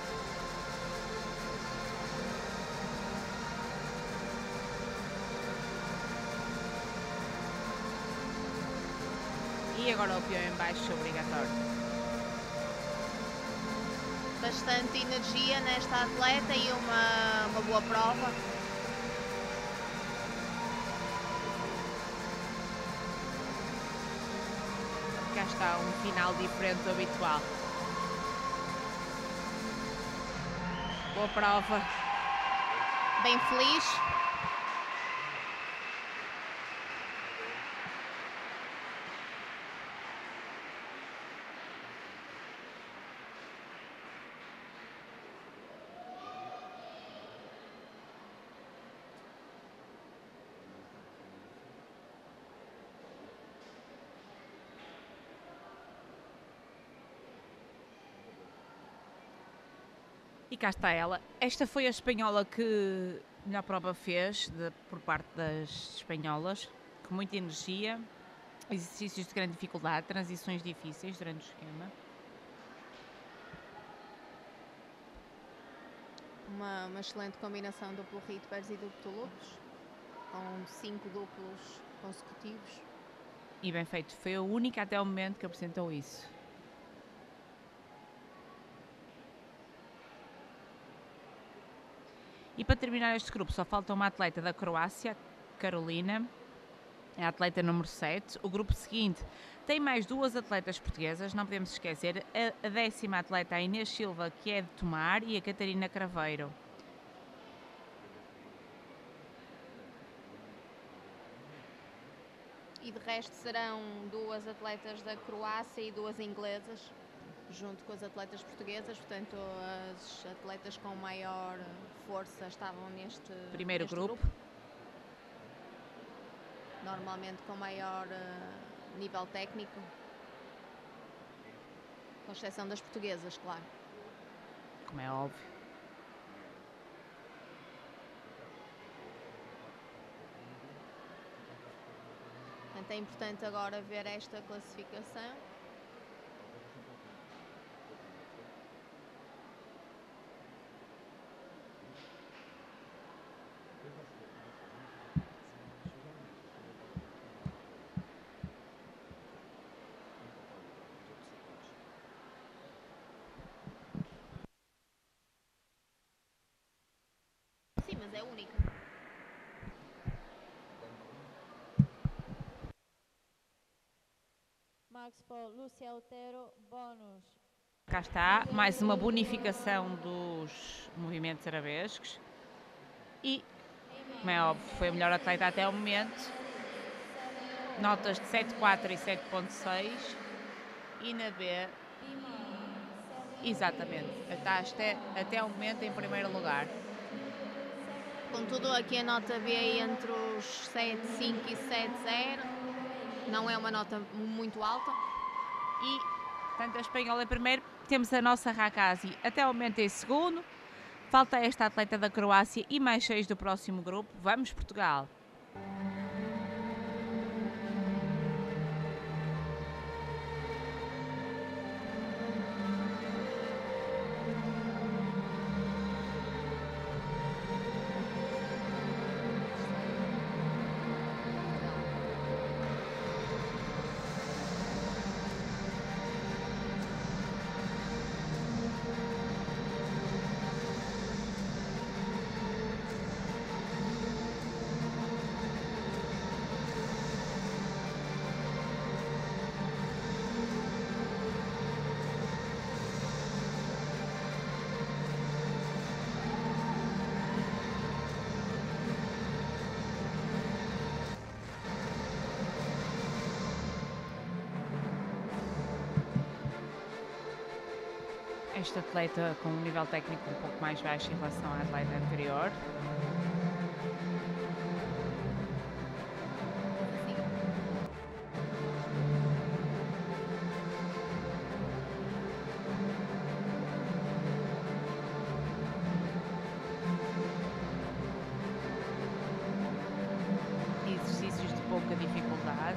E agora o peão em baixo obrigatório. Bastante energia nesta atleta e uma boa prova. Cá está um final diferente do habitual. Boa prova. Bem feliz. E cá está ela. Esta foi a espanhola que melhor prova fez, por parte das espanholas, com muita energia, exercícios de grande dificuldade, transições difíceis durante o esquema. Uma excelente combinação duplo Rydberg e duplo Lupus, com 5 duplos consecutivos. E bem feito, foi a única até o momento que apresentou isso. E para terminar este grupo só falta uma atleta da Croácia, Carolina, a atleta número 7. O grupo seguinte tem mais 2 atletas portuguesas, não podemos esquecer, a 10ª atleta, a Inês Silva, que é de Tomar, e a Catarina Craveiro. E de resto serão 2 atletas da Croácia e 2 inglesas, junto com as atletas portuguesas, portanto as atletas com maior força estavam neste Primeiro grupo. Normalmente com maior nível técnico, com exceção das portuguesas, claro. Como é óbvio. Portanto, é importante agora ver esta classificação. Sim, mas é única. Max Paul, Lúcia Otero, bónus. Cá está, mais uma bonificação dos movimentos arabescos. E, como é óbvio, foi a melhor atleta até o momento. Notas de 7.4 e 7.6. E na B, exatamente, está até o momento em primeiro lugar. Contudo, aqui a nota B entre os 7.5 e 7.0 não é uma nota muito alta. E, tanto a espanhola em primeiro, temos a nossa Rakazi até o momento em segundo. Falta esta atleta da Croácia e mais 6 do próximo grupo. Vamos, Portugal! Esta atleta com um nível técnico um pouco mais baixo em relação à atleta anterior. Exercícios de pouca dificuldade.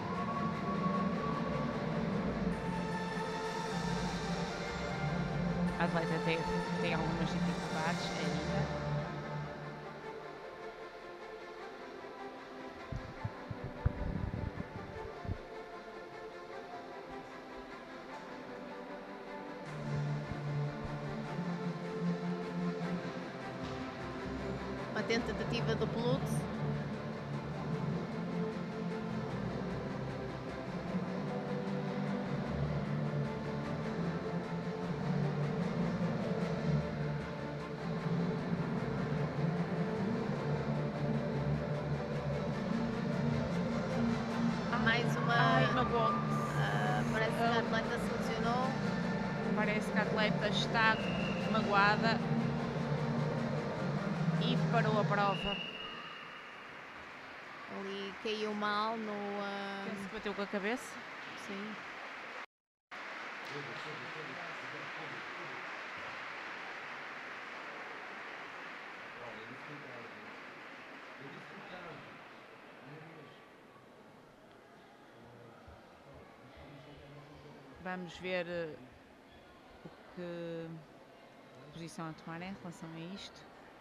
A atleta tem algumas dificuldades ainda. Uma tentativa do Pelutz. Mais uma. Parece que a atleta se lesionou. Parece que a atleta está magoada e parou a prova. Ali caiu mal no. Se bateu com a cabeça. Sim. Vamos ver o que posição a tomar em relação a isto.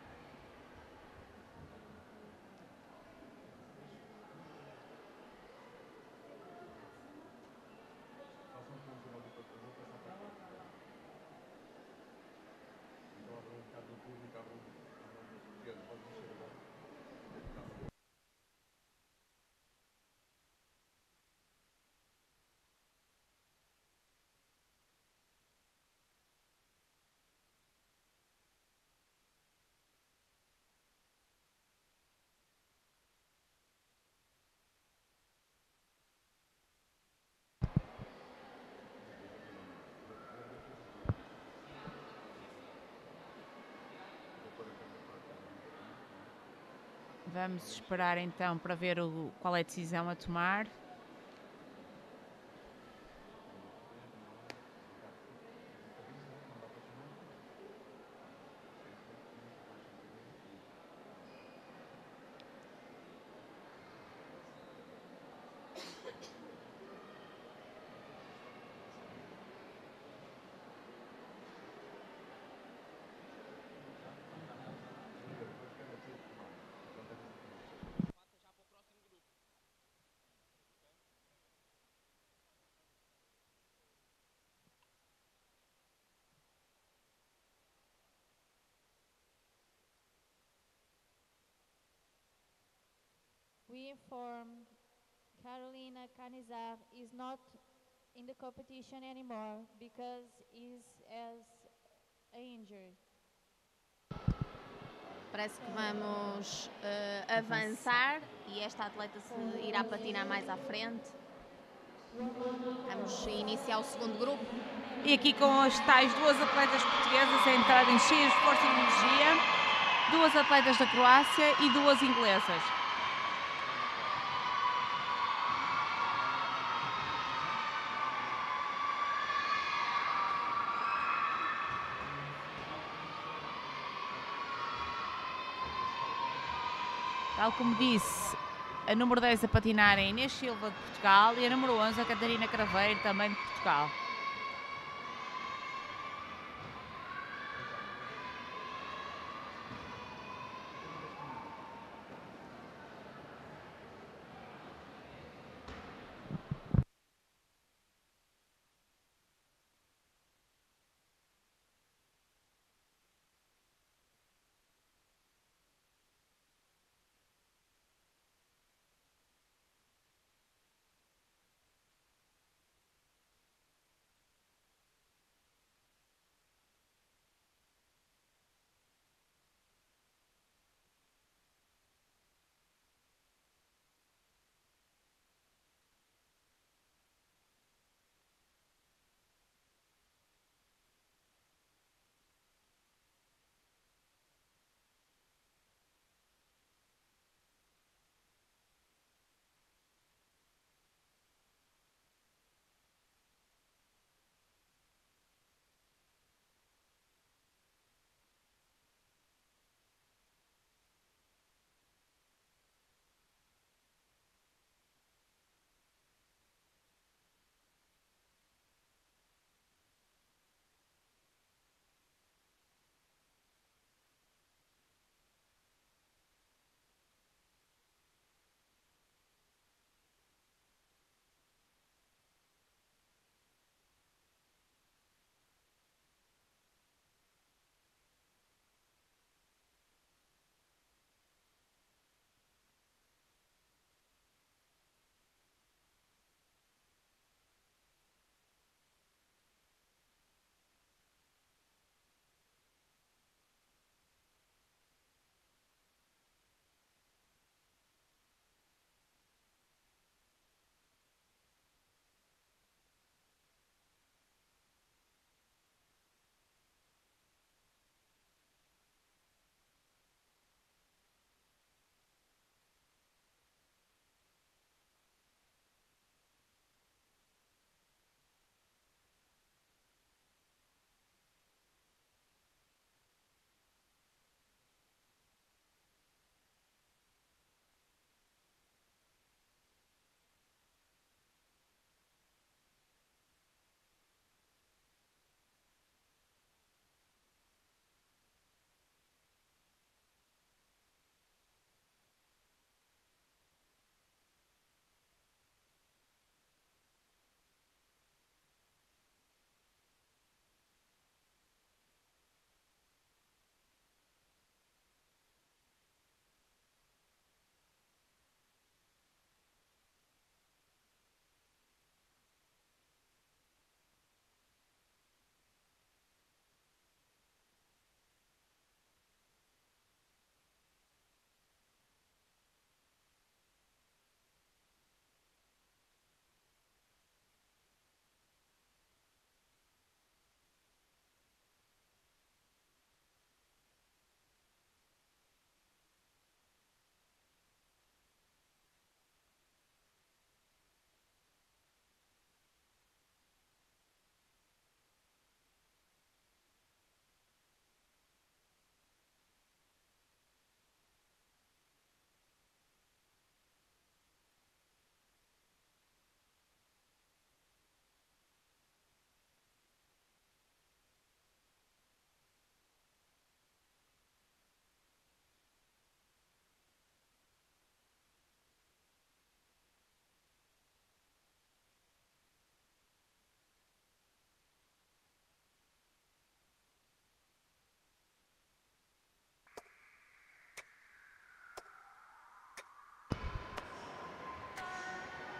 Vamos esperar então para ver qual é a decisão a tomar. We inform Carolina Canizar is not in the competition anymore because is as injured. Parece que vamos avançar e esta atleta se irá patinar mais à frente. Vamos iniciar o segundo grupo. E aqui com as tais duas atletas portuguesas a entrarem cheias de força e energia, duas atletas da Croácia e duas inglesas. Tal como disse, a número 10 a patinar é Inês Silva de Portugal e a número 11 a Catarina Craveiro, também de Portugal.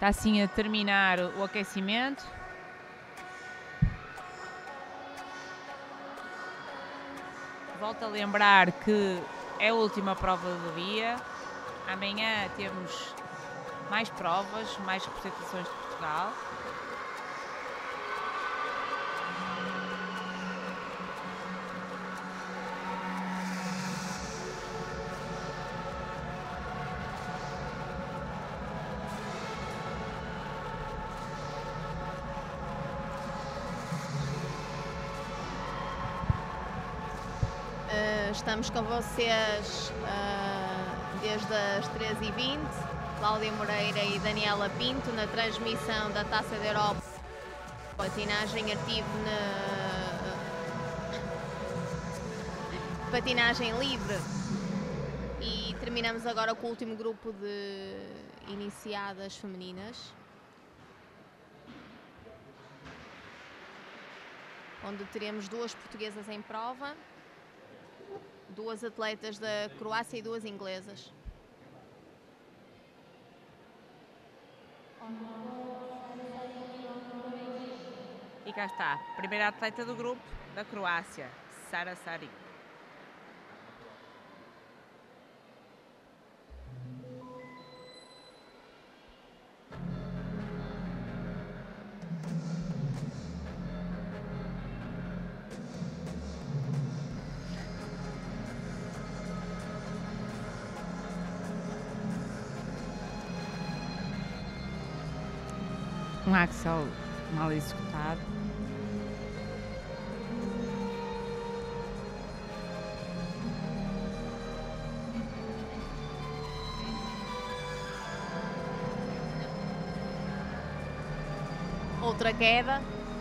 Está assim a terminar o aquecimento. Volto a lembrar que é a última prova do dia. Amanhã temos mais provas, mais representações de Portugal. Estamos com vocês desde as 13h20, Cláudia Moreira e Daniela Pinto, na transmissão da Taça da Europa, patinagem artigo patinagem livre. E terminamos agora com o último grupo de iniciadas femininas, onde teremos 2 portuguesas em prova, 2 atletas da Croácia e 2 inglesas. E cá está, primeira atleta do grupo da Croácia, Sara Saric. Um axel mal executado. Outra queda.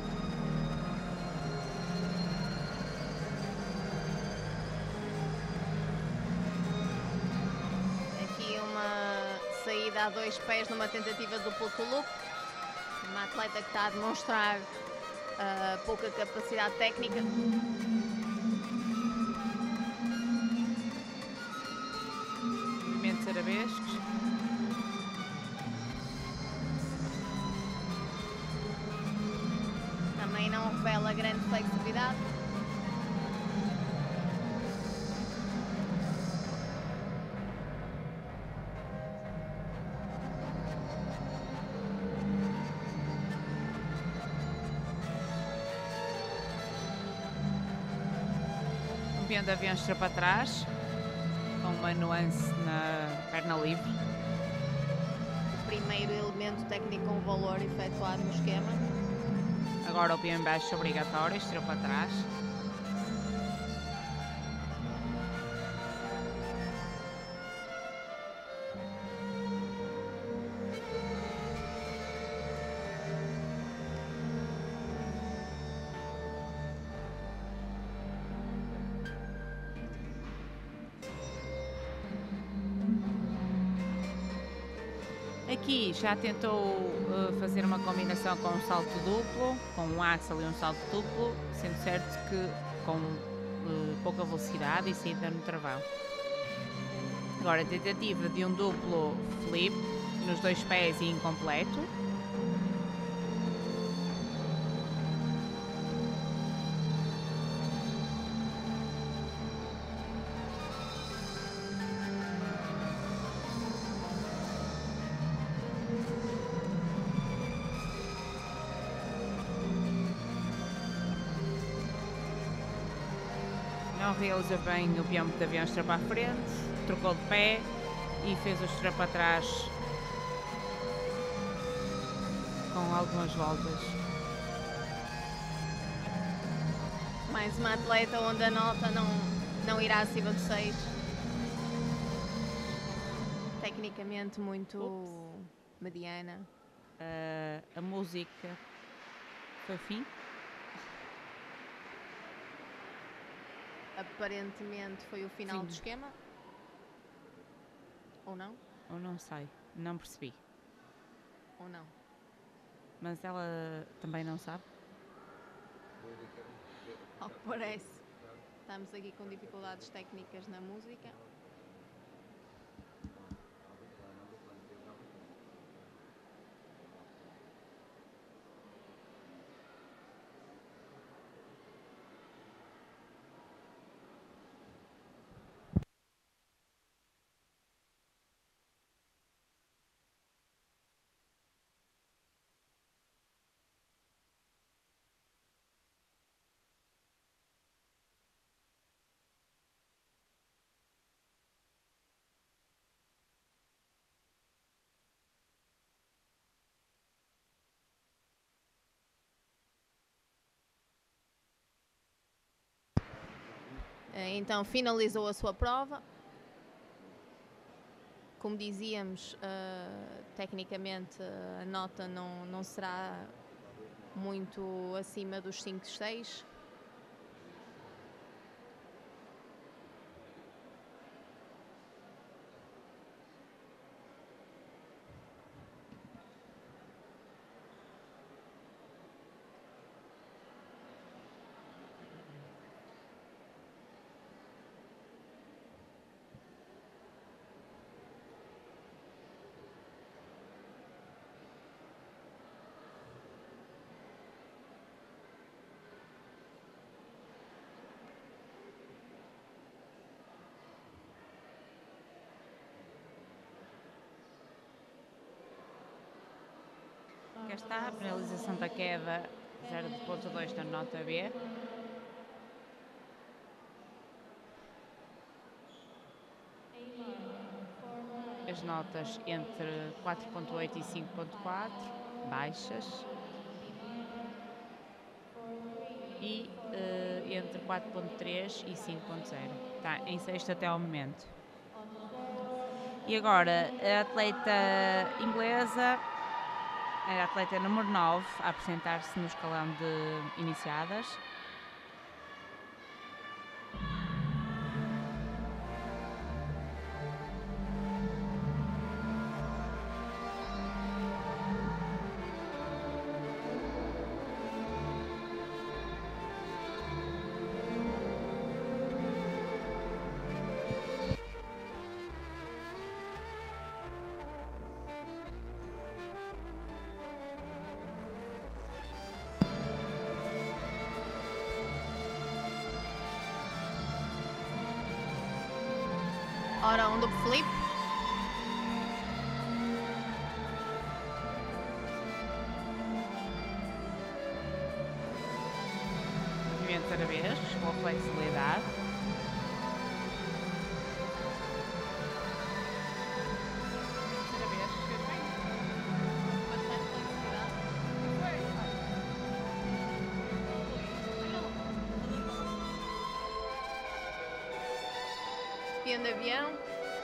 Aqui uma saída a 2 pés numa tentativa do duplo loop. Uma atleta que está a demonstrar pouca capacidade técnica. Movimentos arabescos. Também não revela grande flexibilidade. De avião extra para trás, com uma nuance na perna livre. O primeiro elemento técnico com valor efetuado no esquema. Agora o pião baixo obrigatório, extra para trás. Aqui já tentou fazer uma combinação com um salto duplo, com um axel e um salto duplo, sendo certo que com pouca velocidade e saída no travão. Agora a tentativa de um duplo flip nos 2 pés e incompleto. Não realiza bem o pião de avião extra para a frente, trocou de pé e fez o extra para trás com algumas voltas. Mais uma atleta onde a nota não irá acima de 6. Tecnicamente muito mediana. A música foi fim. Aparentemente foi o final Sim. do esquema. Ou não? Ou não sei, não percebi. Ou não? Mas ela também não sabe. Ao que parece. Estamos aqui com dificuldades técnicas na música. Então finalizou a sua prova. Como dizíamos, tecnicamente a nota não será muito acima dos 5, 6. Cá está a penalização da queda 0.2 na nota B. As notas entre 4.8 e 5.4, baixas. E entre 4.3 e 5.0. Está em sexto até ao momento. E agora, a atleta inglesa, a atleta número 9, a apresentar-se no escalão de iniciadas. Ora, um duplo flip. Movimento outra vez, com flexibilidade. Outra vez, fez bem. Bastante flexibilidade. Peão de avião.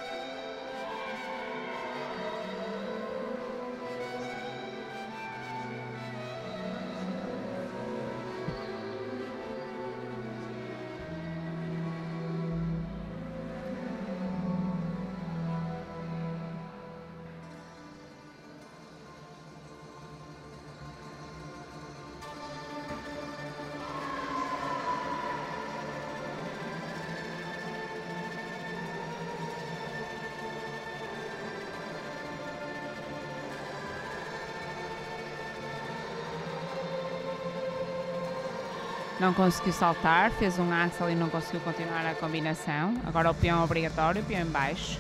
Não conseguiu saltar, fez um axel e não conseguiu continuar a combinação. Agora o peão obrigatório, o peão em baixo.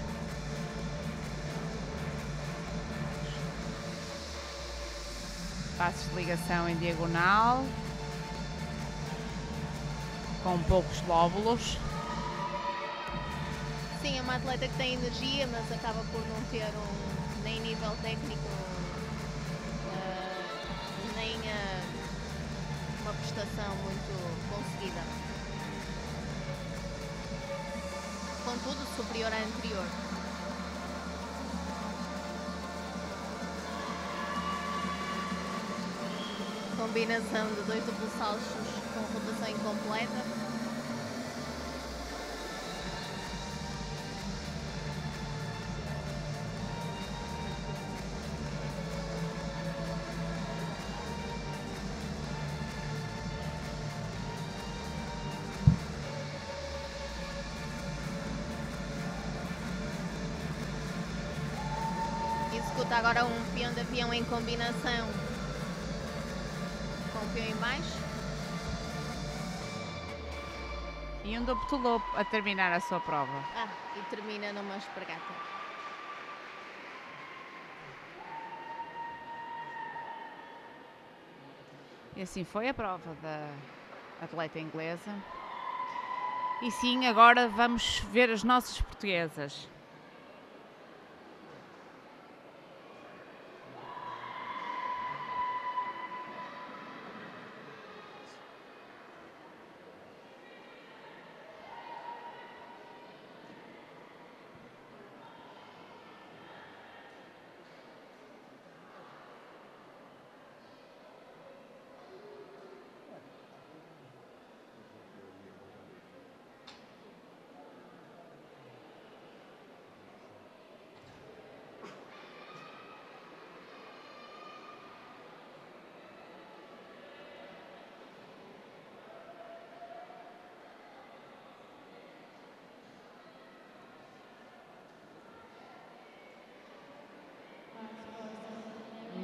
Passos de ligação em diagonal, com poucos lóbulos. Sim, é uma atleta que tem energia, mas acaba por não ter nem nível técnico, nem uma prestação muito conseguida. Contudo, superior à anterior. Combinação de 2 duplos saltos com rotação incompleta. Executa agora um peão de avião em combinação com o peão em baixo. E um duplo loop a terminar a sua prova. E termina numa espargata. E assim foi a prova da atleta inglesa. E sim, agora vamos ver as nossas portuguesas.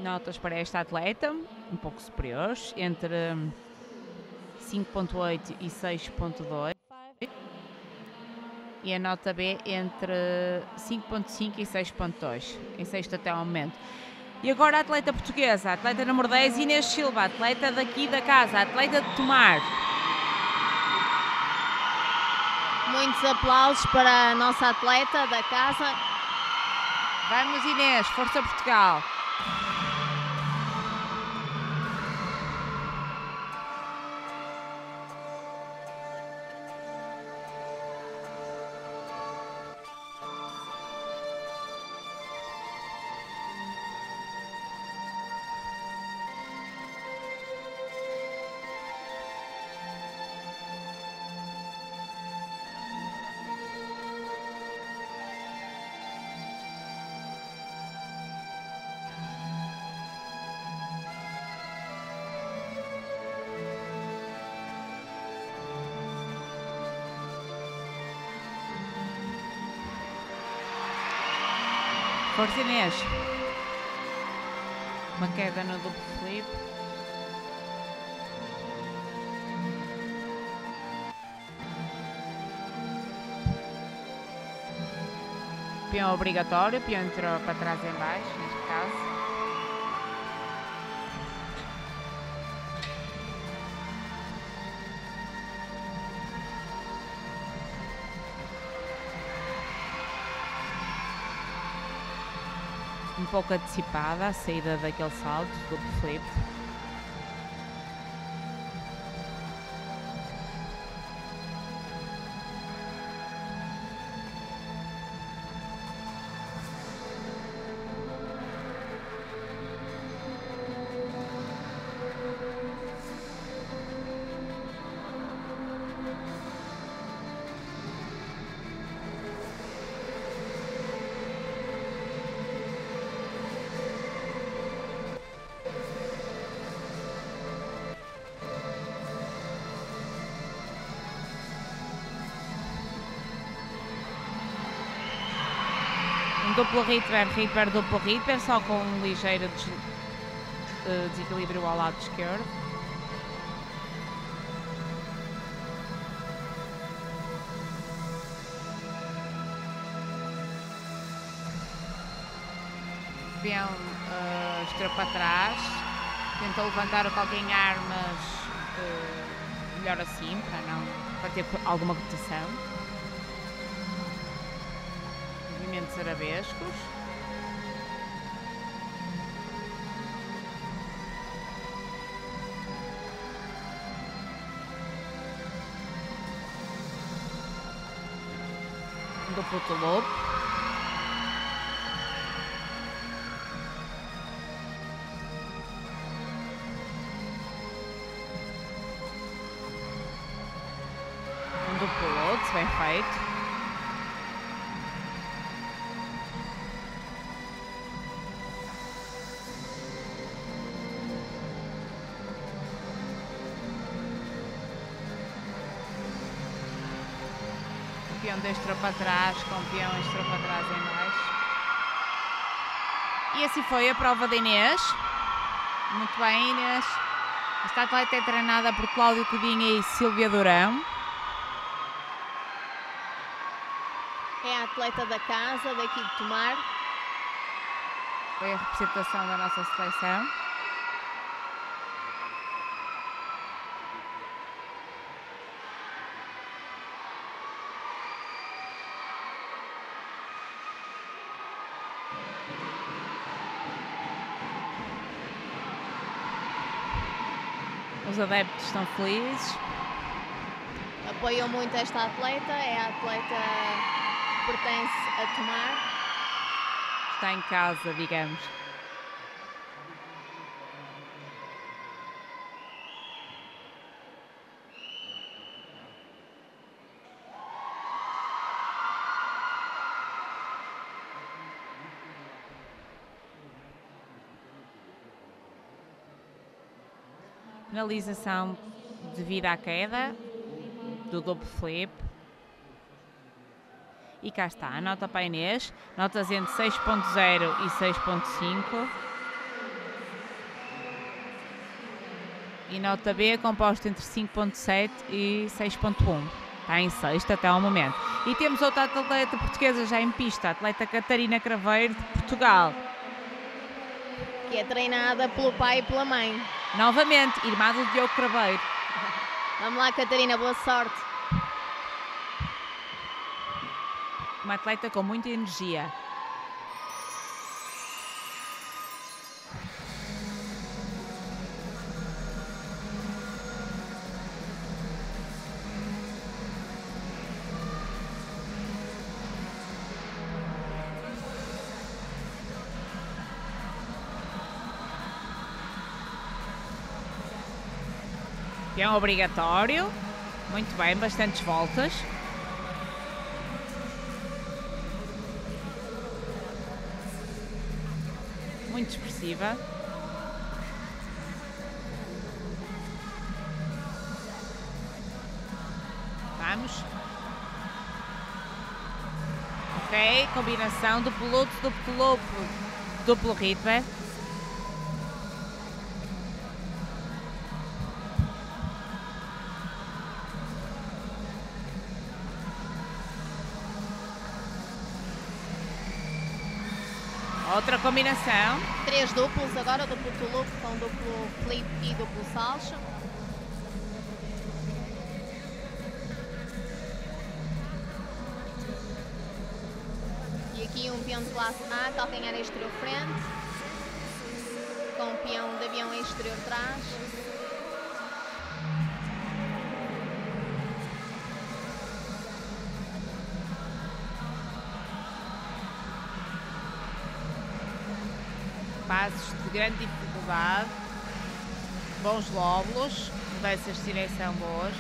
Notas para esta atleta, um pouco superiores, entre 5.8 e 6.2. E a nota B entre 5.5 e 6.2, em sexto até ao momento. E agora a atleta portuguesa, a atleta número 10, Inês Silva, atleta daqui da casa, atleta de Tomar. Muitos aplausos para a nossa atleta da casa. Vamos Inês, força Portugal. Força Inês. Uma queda no duplo flip. Peão obrigatório, peão entrou para trás em baixo, neste caso. Um pouco antecipada a saída daquele salto do flip. Duplo Ripper, duplo Ripper, só com um ligeiro desequilíbrio ao lado esquerdo. Peão estirou para trás, tentou levantar o calcanhar, mas melhor assim, para ter alguma rotação. Movimentos arabescos. Duplo tolopo. Duplo lotes, bem feito. Peão extra para trás, com peão extra para trás em baixo. E assim foi a prova da Inês. Muito bem, Inês. Esta atleta é treinada por Cláudio Codinha e Silvia Durão. É a atleta da casa, daqui de Tomar. Foi a representação da nossa seleção. Os adeptos estão felizes. Apoiam muito esta atleta, é a atleta que pertence a Tomar. Está em casa, digamos. Penalização devido à queda do duplo flip. E cá está, a nota para a Inês, notas entre 6.0 e 6.5. E nota B, composta entre 5.7 e 6.1. Está em sexto até ao momento. E temos outra atleta portuguesa já em pista, a atleta Catarina Craveiro, de Portugal. Que é treinada pelo pai e pela mãe. Novamente, irmã do Diogo Craveiro. Vamos lá, Catarina, boa sorte. Uma atleta com muita energia. É um obrigatório. Muito bem, bastantes voltas. Muito expressiva. Vamos. Ok, combinação duplo loop, duplo loop, duplo ritmo. Outra combinação. 3 duplos agora, duplo to-loop com duplo flip e duplo salcho. E aqui um peão de classe A, calcanhar exterior frente, com um peão de avião exterior trás. Passos de grande dificuldade, bons lóbulos, mudanças de direção boas.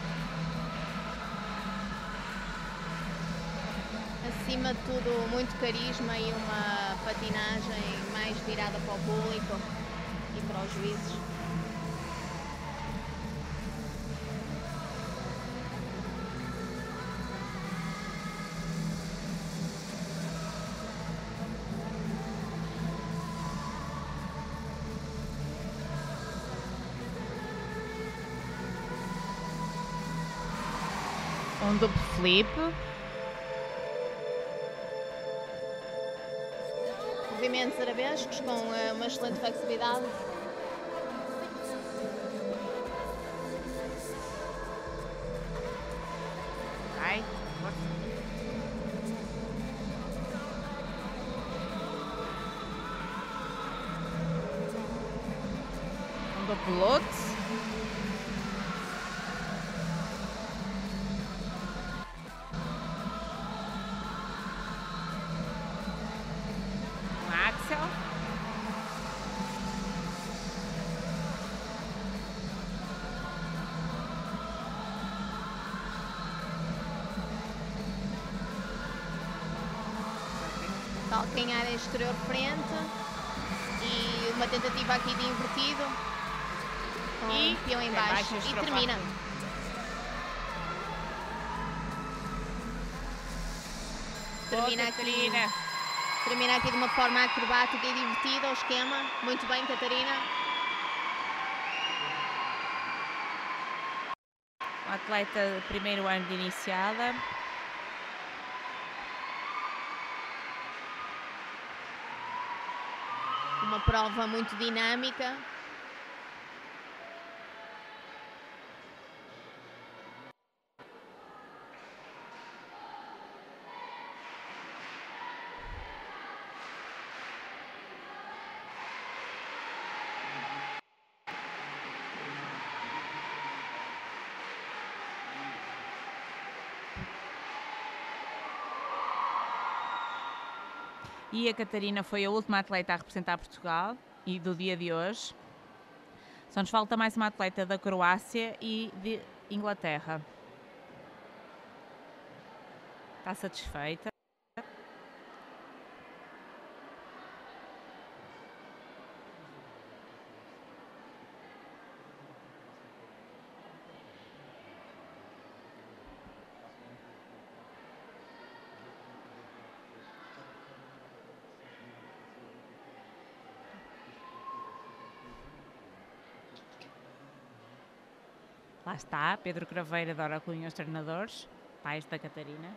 Acima de tudo, muito carisma e uma patinagem mais virada para o público e para os juízes. Um duplo flip. Movimentos arabescos com uma excelente flexibilidade. Vai. Um duplo lote. Calcanhar exterior frente e uma tentativa aqui de invertido com E o peão em baixo e termina. Termina aqui de uma forma acrobática e divertida o esquema. Muito bem, Catarina. Um atleta de primeiro ano de iniciada. Uma prova muito dinâmica. E a Catarina foi a última atleta a representar Portugal e do dia de hoje. Só nos falta mais uma atleta da Croácia e de Inglaterra. Está satisfeita? Lá está, Pedro Craveira, Dora Cunha, os treinadores, pais da Catarina.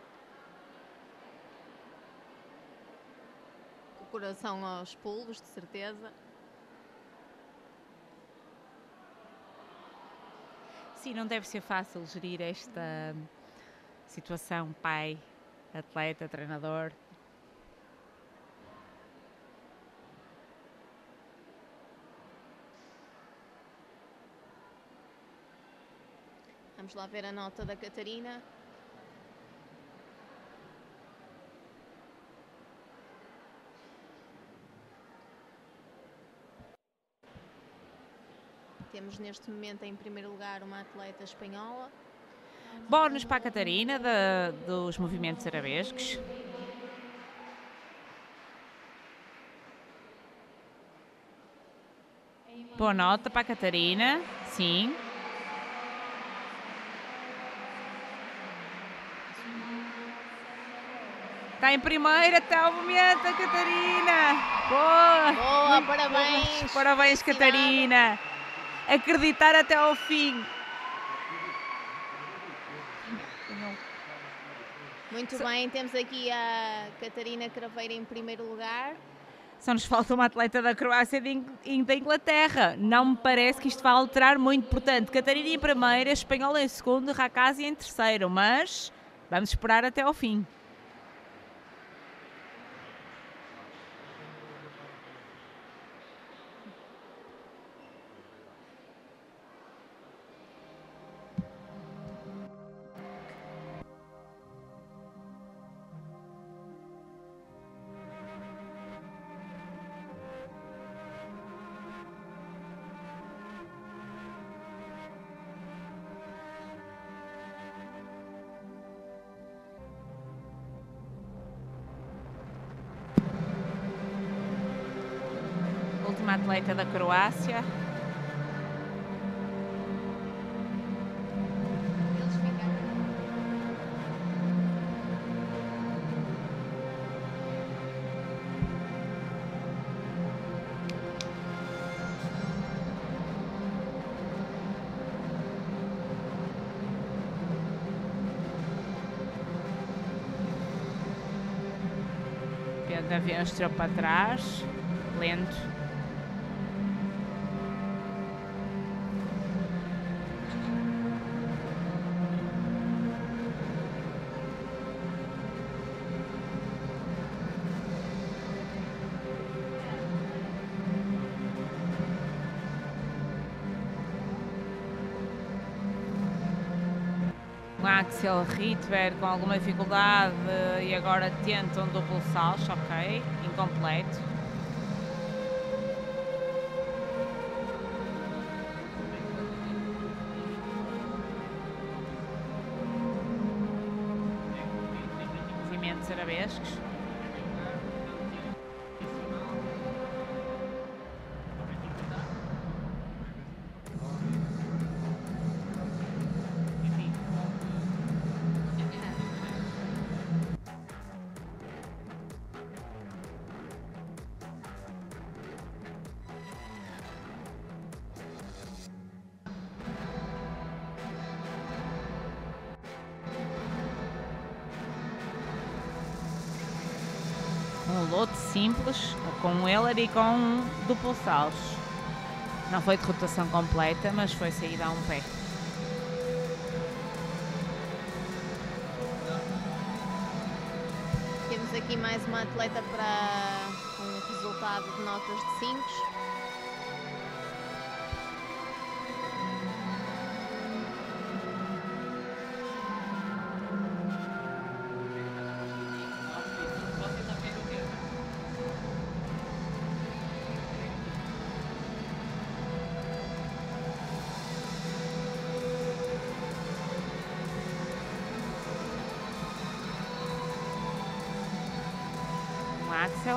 Com o coração aos pulos, de certeza. Sim, não deve ser fácil gerir esta situação, pai, atleta, treinador. Vamos lá ver a nota da Catarina. Temos neste momento em primeiro lugar uma atleta espanhola. Bónus para a Catarina dos movimentos arabescos. Boa nota para a Catarina, sim. Está em primeiro até ao momento a Catarina. Boa! Boa, parabéns! Parabéns, Catarina! Acreditar até ao fim. Muito bem, temos aqui a Catarina Craveira em primeiro lugar. Só nos falta uma atleta da Croácia e da Inglaterra. Não me parece que isto vá alterar muito. Portanto, Catarina em primeiro, espanhola em segundo, Rakasi em terceiro. Mas vamos esperar até ao fim. Última atleta da Croácia. Eles ficaram. Pedro avião estreu para trás, lento. Axel Rydberg com alguma dificuldade e agora tenta um duplo salto, ok, incompleto. Movimentos arabescos. Um lote simples, com um Heller e com um duplo salto. Não foi de rotação completa, mas foi saída a um pé. Temos aqui mais uma atleta para um resultado de notas de 5. Axel.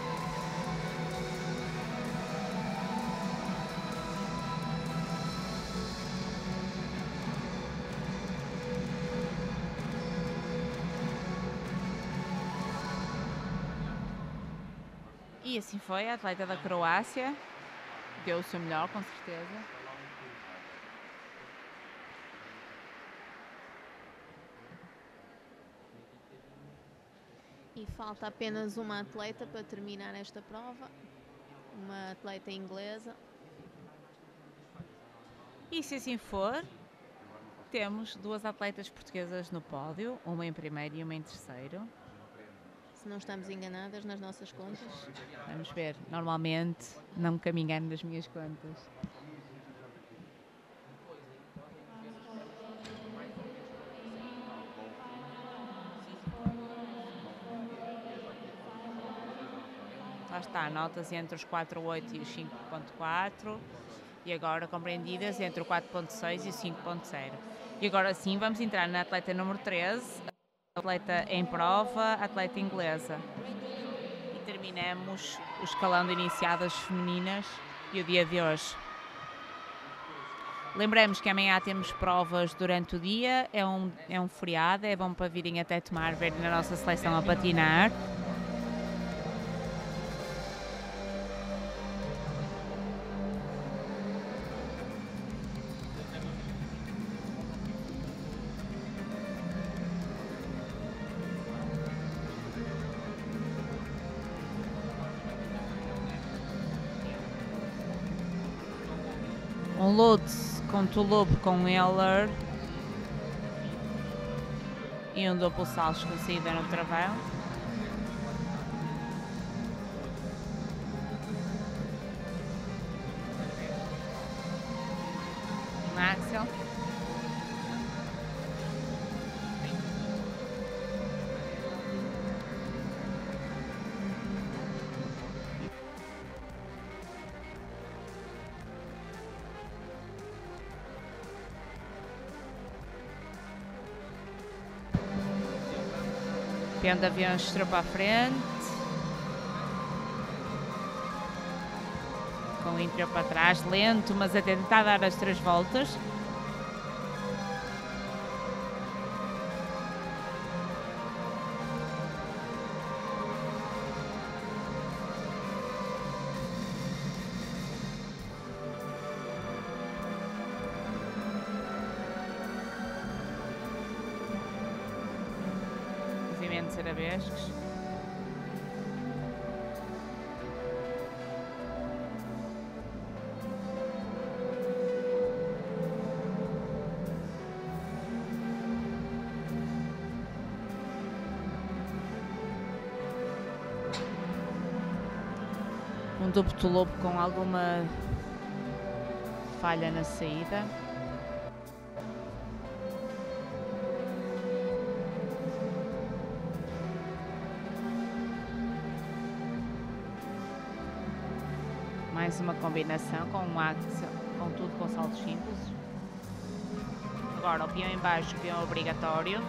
E assim foi, a atleta da Croácia deu o seu melhor, com certeza. falta apenas uma atleta para terminar esta prova, uma atleta inglesa. E se assim for, temos 2 atletas portuguesas no pódio, uma em primeiro e uma em terceiro. Se não estamos enganadas nas nossas contas. Vamos ver, normalmente não me engano nas minhas contas. Lá está, notas entre os 4.8 e os 5.4 e agora compreendidas entre o 4.6 e o 5.0. E agora sim vamos entrar na atleta número 13, atleta em prova, atleta inglesa. E terminamos o escalão de iniciadas femininas e o dia de hoje. Lembramos que amanhã temos provas durante o dia, é um feriado, é bom para virem até Tomar, verem a nossa seleção a patinar. Um Lutz com Toulouse com Eller e um duplo salto com saída no travão. Um Axel. Peão de avião estrou para a frente, com o interior para trás, lento, mas a tentar dar as 3 voltas. Movimentos arabescos. Um duplo lobo com alguma falha na saída. Mais uma combinação com um axel, com tudo com saltos simples. Agora o peão em baixo, o peão obrigatório.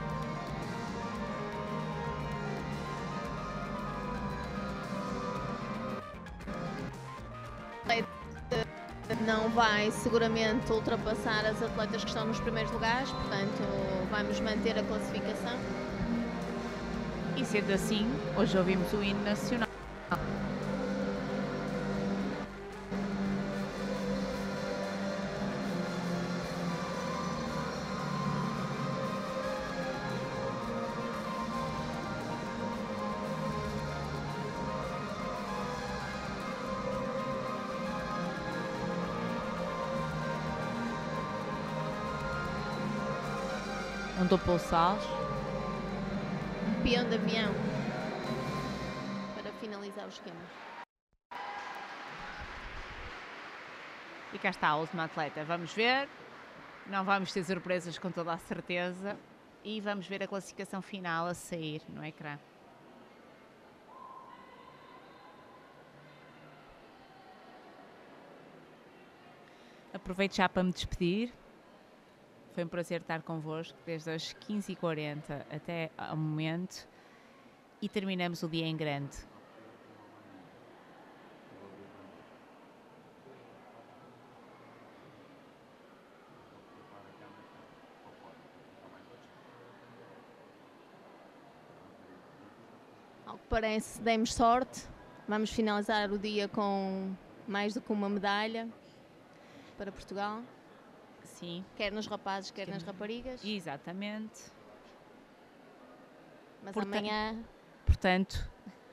Não vai seguramente ultrapassar as atletas que estão nos primeiros lugares, portanto vamos manter a classificação. E sendo assim, hoje ouvimos o hino nacional. Um duplo salto. Peão de avião para finalizar o esquema. E cá está a última atleta. Vamos ver. Não vamos ter surpresas com toda a certeza. E vamos ver a classificação final a sair no ecrã. Aproveito já para me despedir. Foi um prazer estar convosco desde as 15h40 até ao momento e terminamos o dia em grande. Ao que parece, demos sorte. Vamos finalizar o dia com mais do que uma medalha para Portugal. Sim. Quer nos rapazes, quer nas raparigas. Exatamente. Mas Portanto, amanhã Portanto,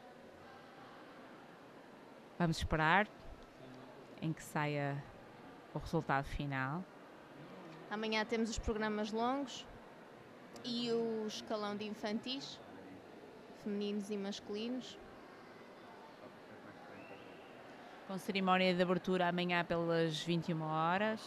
vamos esperar em que saia o resultado final. Amanhã temos os programas longos e o escalão de infantis, femininos e masculinos. Com cerimónia de abertura amanhã pelas 21 horas.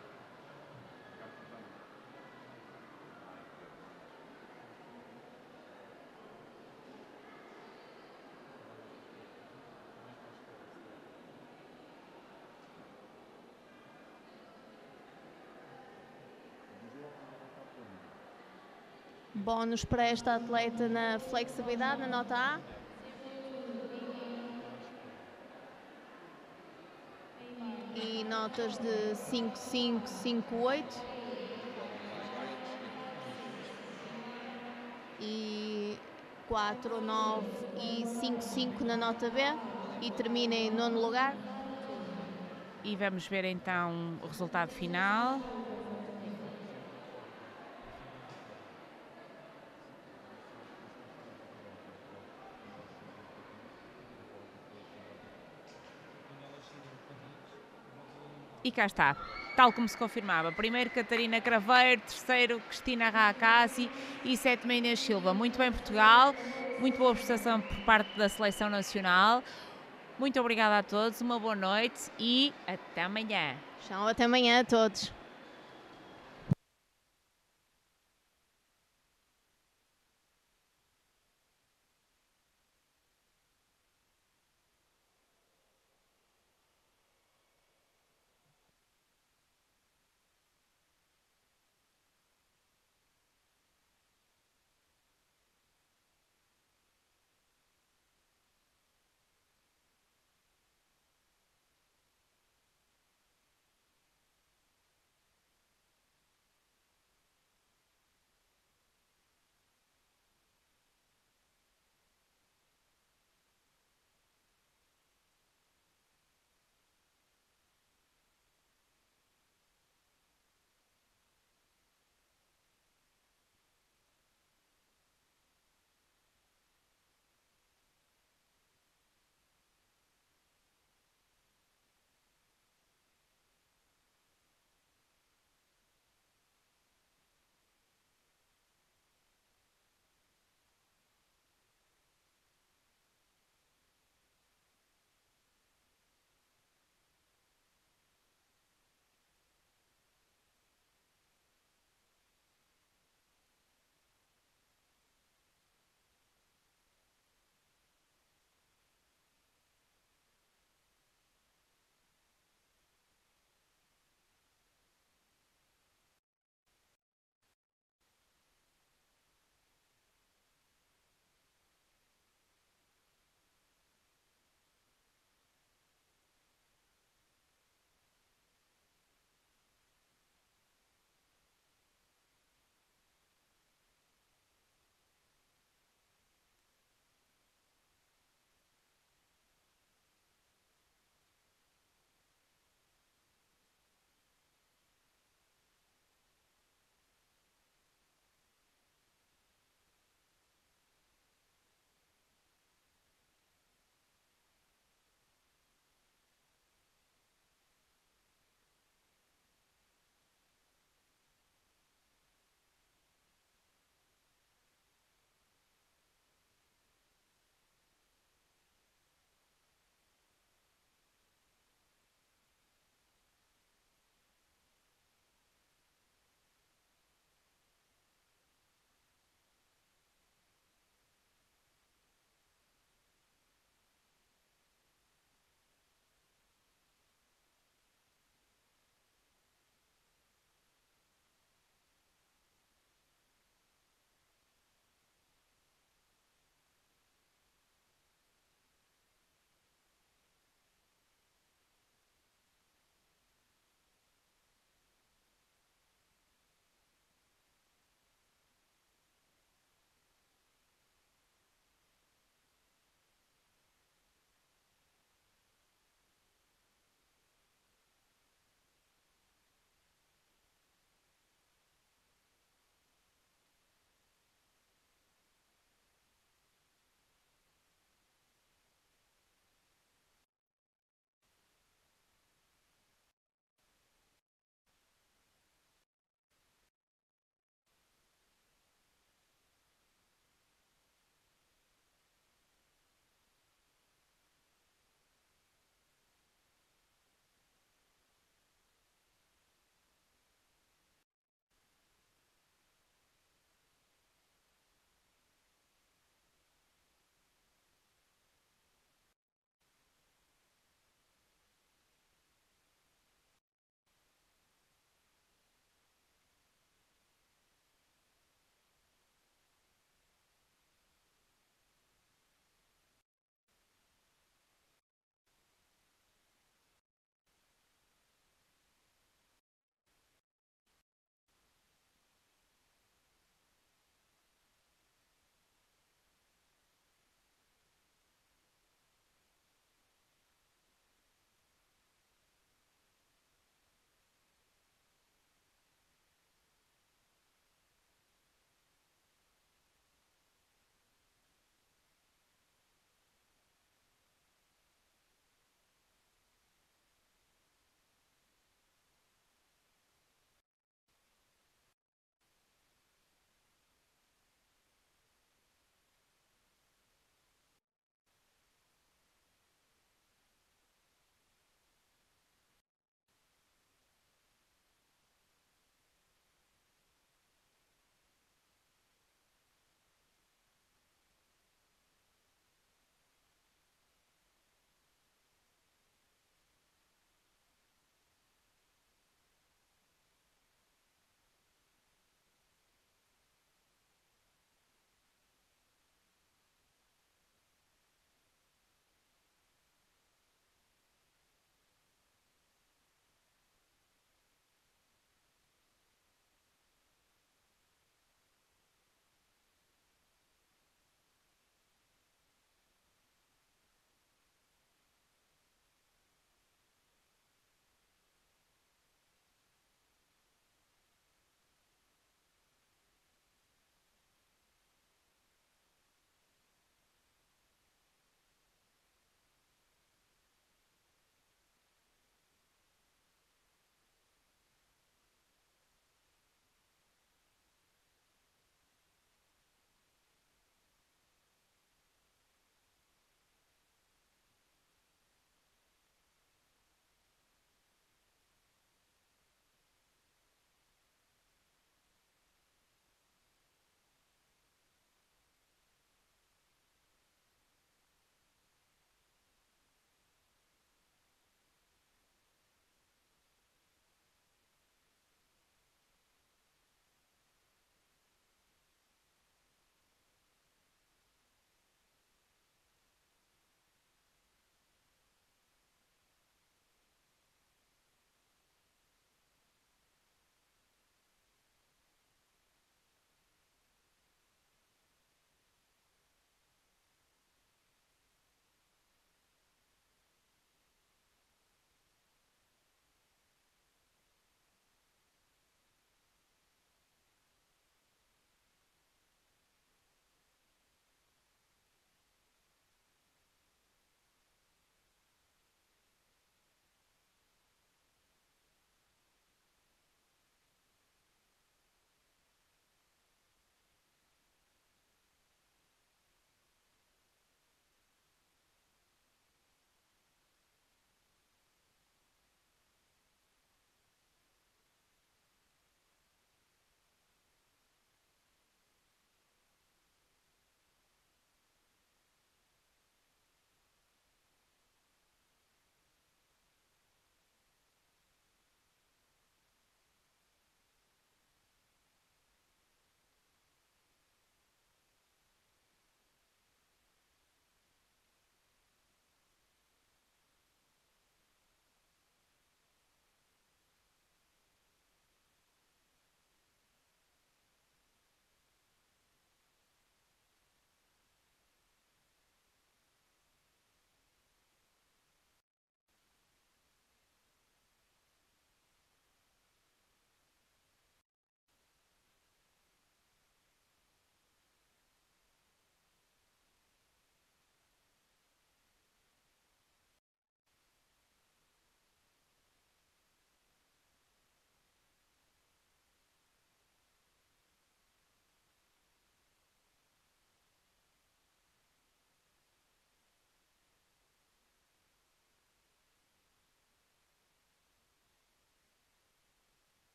Bónus para esta atleta na flexibilidade, na nota A. E notas de 5,5, 5,8. E 4, 9 e 5,5 na nota B. E termina em nono lugar. E vamos ver então o resultado final. E cá está, tal como se confirmava. Primeiro Catarina Craveiro, terceiro Cristina Raacasi e sétimo Inês Silva. Muito bem Portugal, muito boa prestação por parte da Seleção Nacional. Muito obrigada a todos, uma boa noite e até amanhã. Tchau, até amanhã a todos.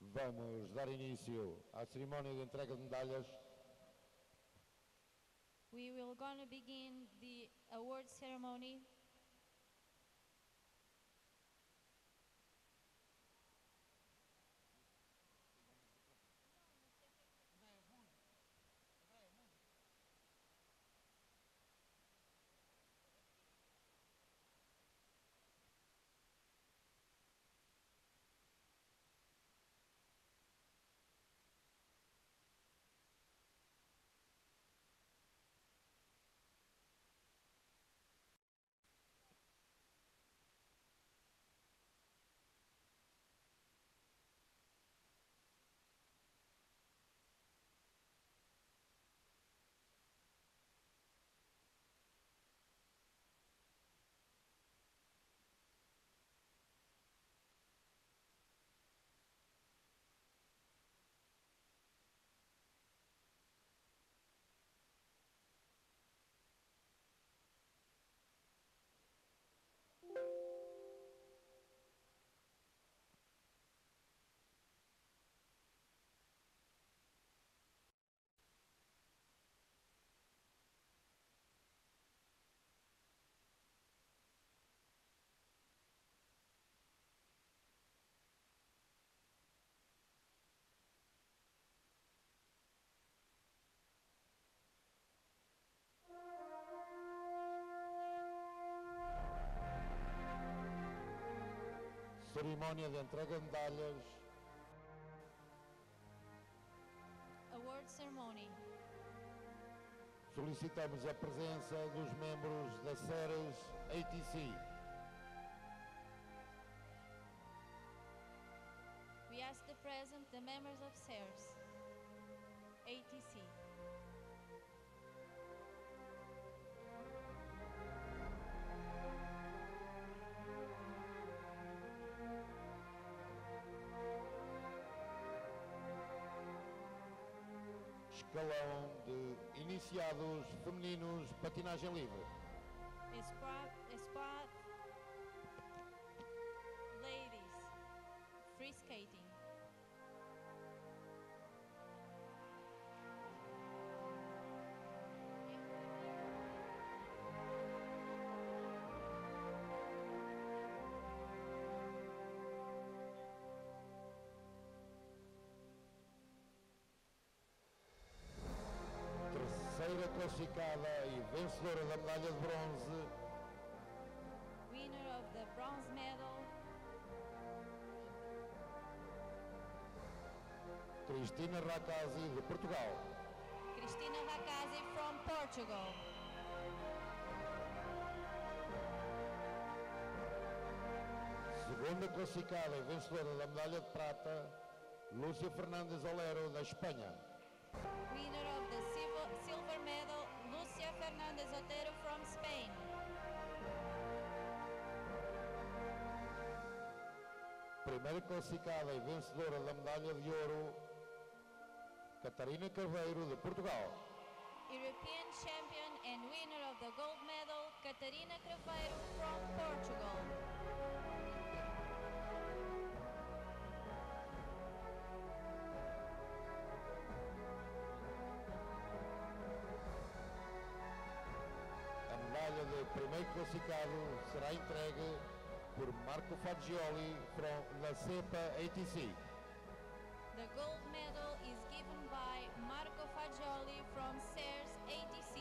Vamos dar início à cerimónia de entrega de medalhas. We will gonna begin the award ceremony. Cerimónia de entrega de medalhas. Award ceremony. Solicitamos a presença dos membros da Ceres ATC. We ask the present the members of CERS, ATC. Escalão de iniciados femininos patinagem livre. Squad ladies, free skating. Terceira classificada e vencedora da medalha de bronze, Winner of the bronze medal, Cristina Racasi, de Portugal. Cristina Racasi from Portugal. Segunda classificada e vencedora da medalha de prata, Lúcia Fernandes Olero, da Espanha. Winner of the silver medal, Lucia Fernandez Otero from Spain. Primeira classificada e vencedora da medalha de ouro, Catarina Carveiro, de Portugal. European champion and winner of the gold medal, Catarina Craveiro from Portugal. A medalha de primeiro classificado será entregue por Marco Fagioli, da CEPA ATC. The gold medal is given by Marco Fagioli from CERS ATC.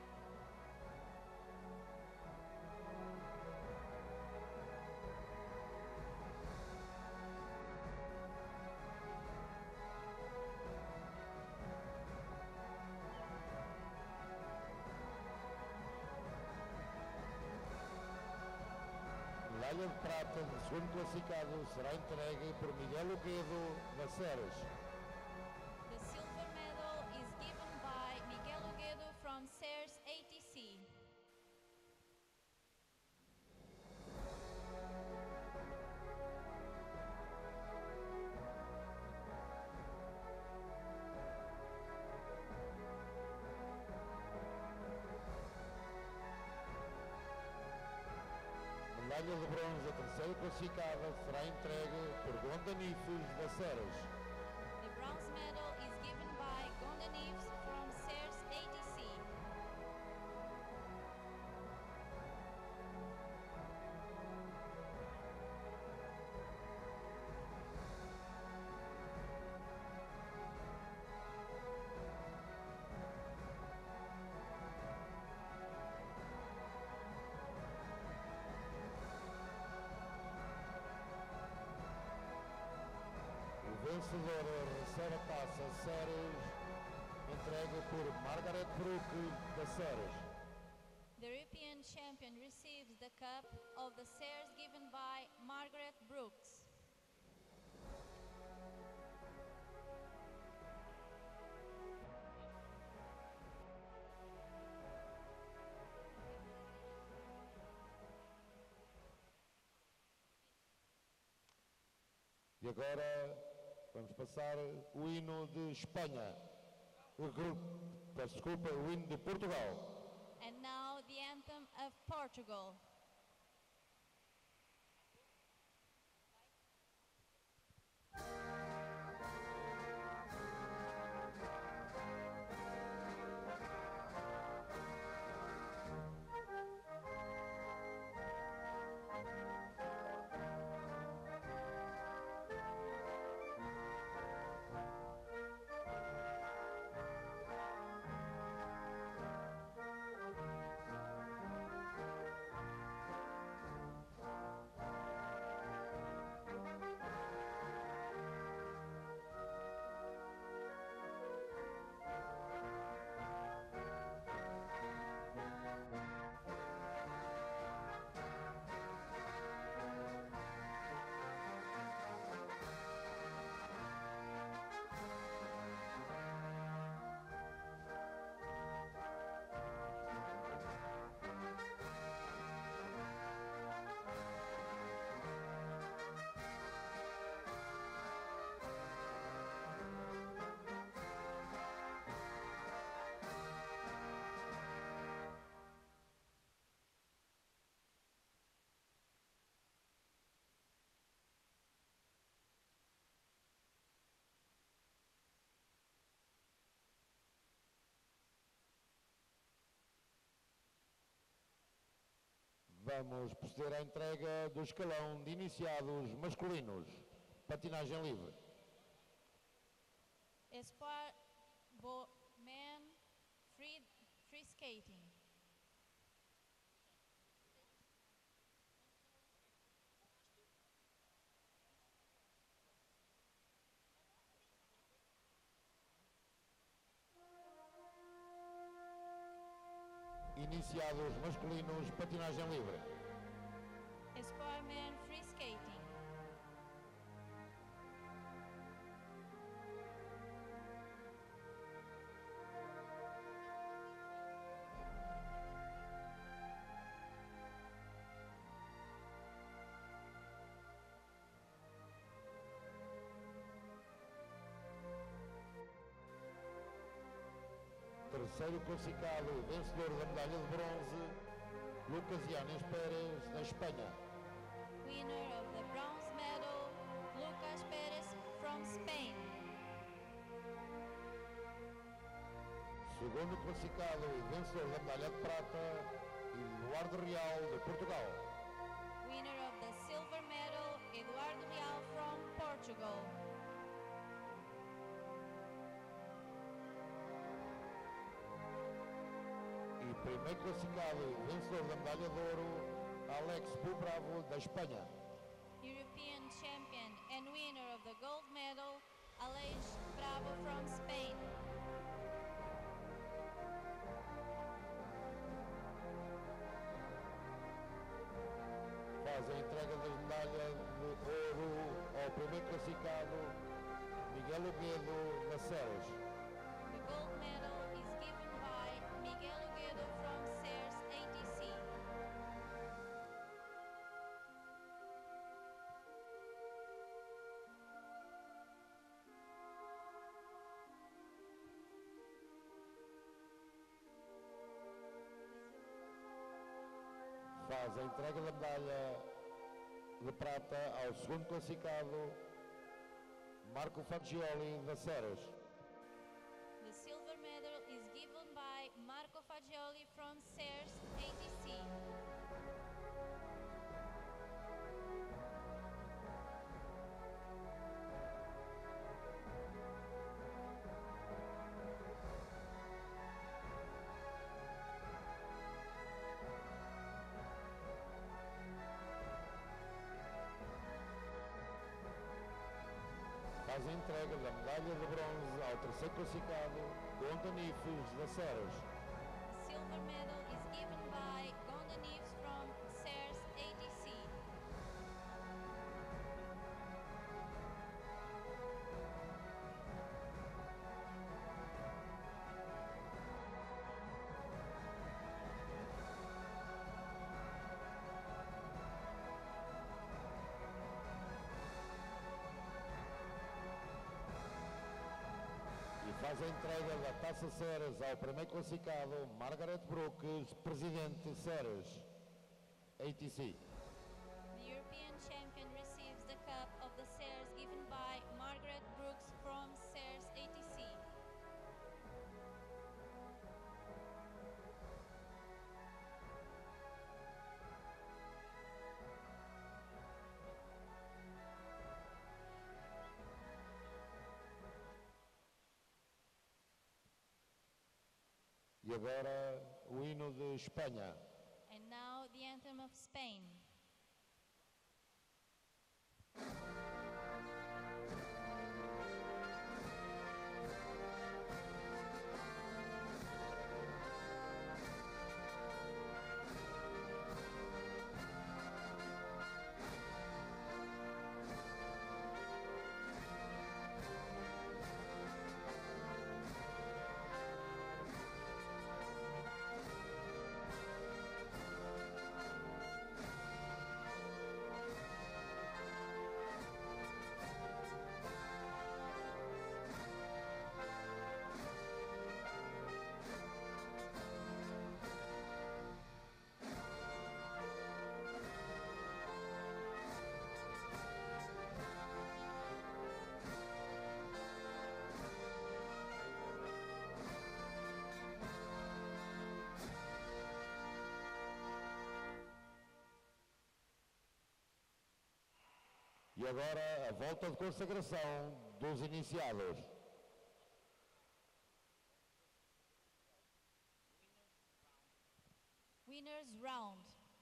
Medalha de prata de segundo classificado será entregue por Miguel Oguedo, da Ceres. The silver medal is given by Miguel Oguedo from CERS ATC. medalha de bronze, a terceira classificada, será entregue por Gondanifes da Ceres. The bronze medal is given by Gondanifes from Ceres ATC. O vencedor recebe a taça Ceres, entregue por Margaret Brook da Ceres. The European champion receives the cup of the Ceres given by Margaret Brooks. E agora vamos passar o hino de Espanha. Peço desculpa, o hino de Portugal. And now the anthem of Portugal. Vamos proceder à entrega do escalão de iniciados masculinos. Patinagem livre. Espoir men free skating. Iniciados masculinos, patinagem livre. Espoir men free skating. Terceiro classificado, vencedor da medalha de bronze, Lucas Yanes Pérez, da Espanha. Winner of the bronze medal, Lucas Perez from Spain. Segundo classificado e vencedor da medalha de prata, Eduardo Real, de Portugal. Winner of the silver medal, Eduardo Real from Portugal. E primeiro classificado e vencedor da medalha de ouro, Alex Bubravo, da Espanha. European champion and winner of the gold medal, Aleix Bravo from Spain. Faz a entrega das medalhas de ouro ao primeiro classificado, Miguel Oguedo, da Ceres. The gold medal is given by Miguel Oguedo from Ceres ATC. faz a entrega da medalha de prata ao segundo classificado, Marco Fagioli da Ceres. The silver medal is given by Marco Fagioli from Ceres ATC. Faz a entrega da medalha de bronze ao terceiro classificado, Gonda Nifes da Ceres. The silver medal is given by Gonda Neves from Ceres ATC. E faz a entrega da Taça Ceres ao primeiro classificado, Margaret Brooks, presidente Ceres, ATC. The European champion receives the cup of the Ceres given by Margaret Brooks from Ceres ATC. E agora o hino de Espanha. And now the anthem of Spain. E agora a volta de consagração dos iniciados. Winners round.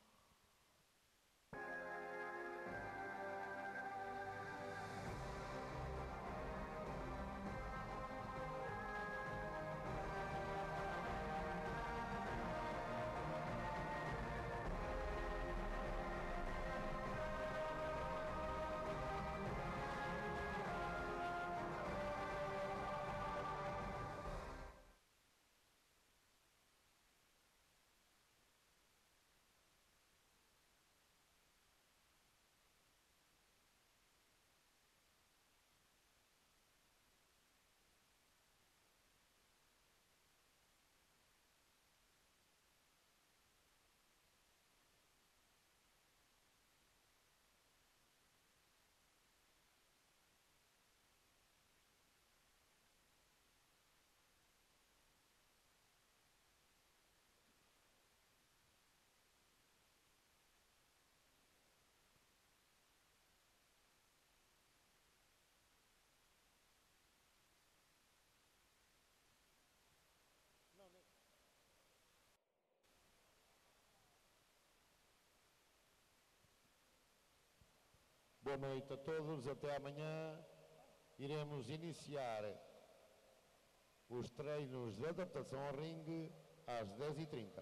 Boa noite a todos, até amanhã. Iremos iniciar os treinos de adaptação ao ringue às 10h30.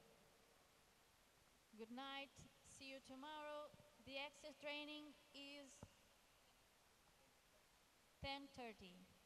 Good night. See you tomorrow. The extra training is 10:30.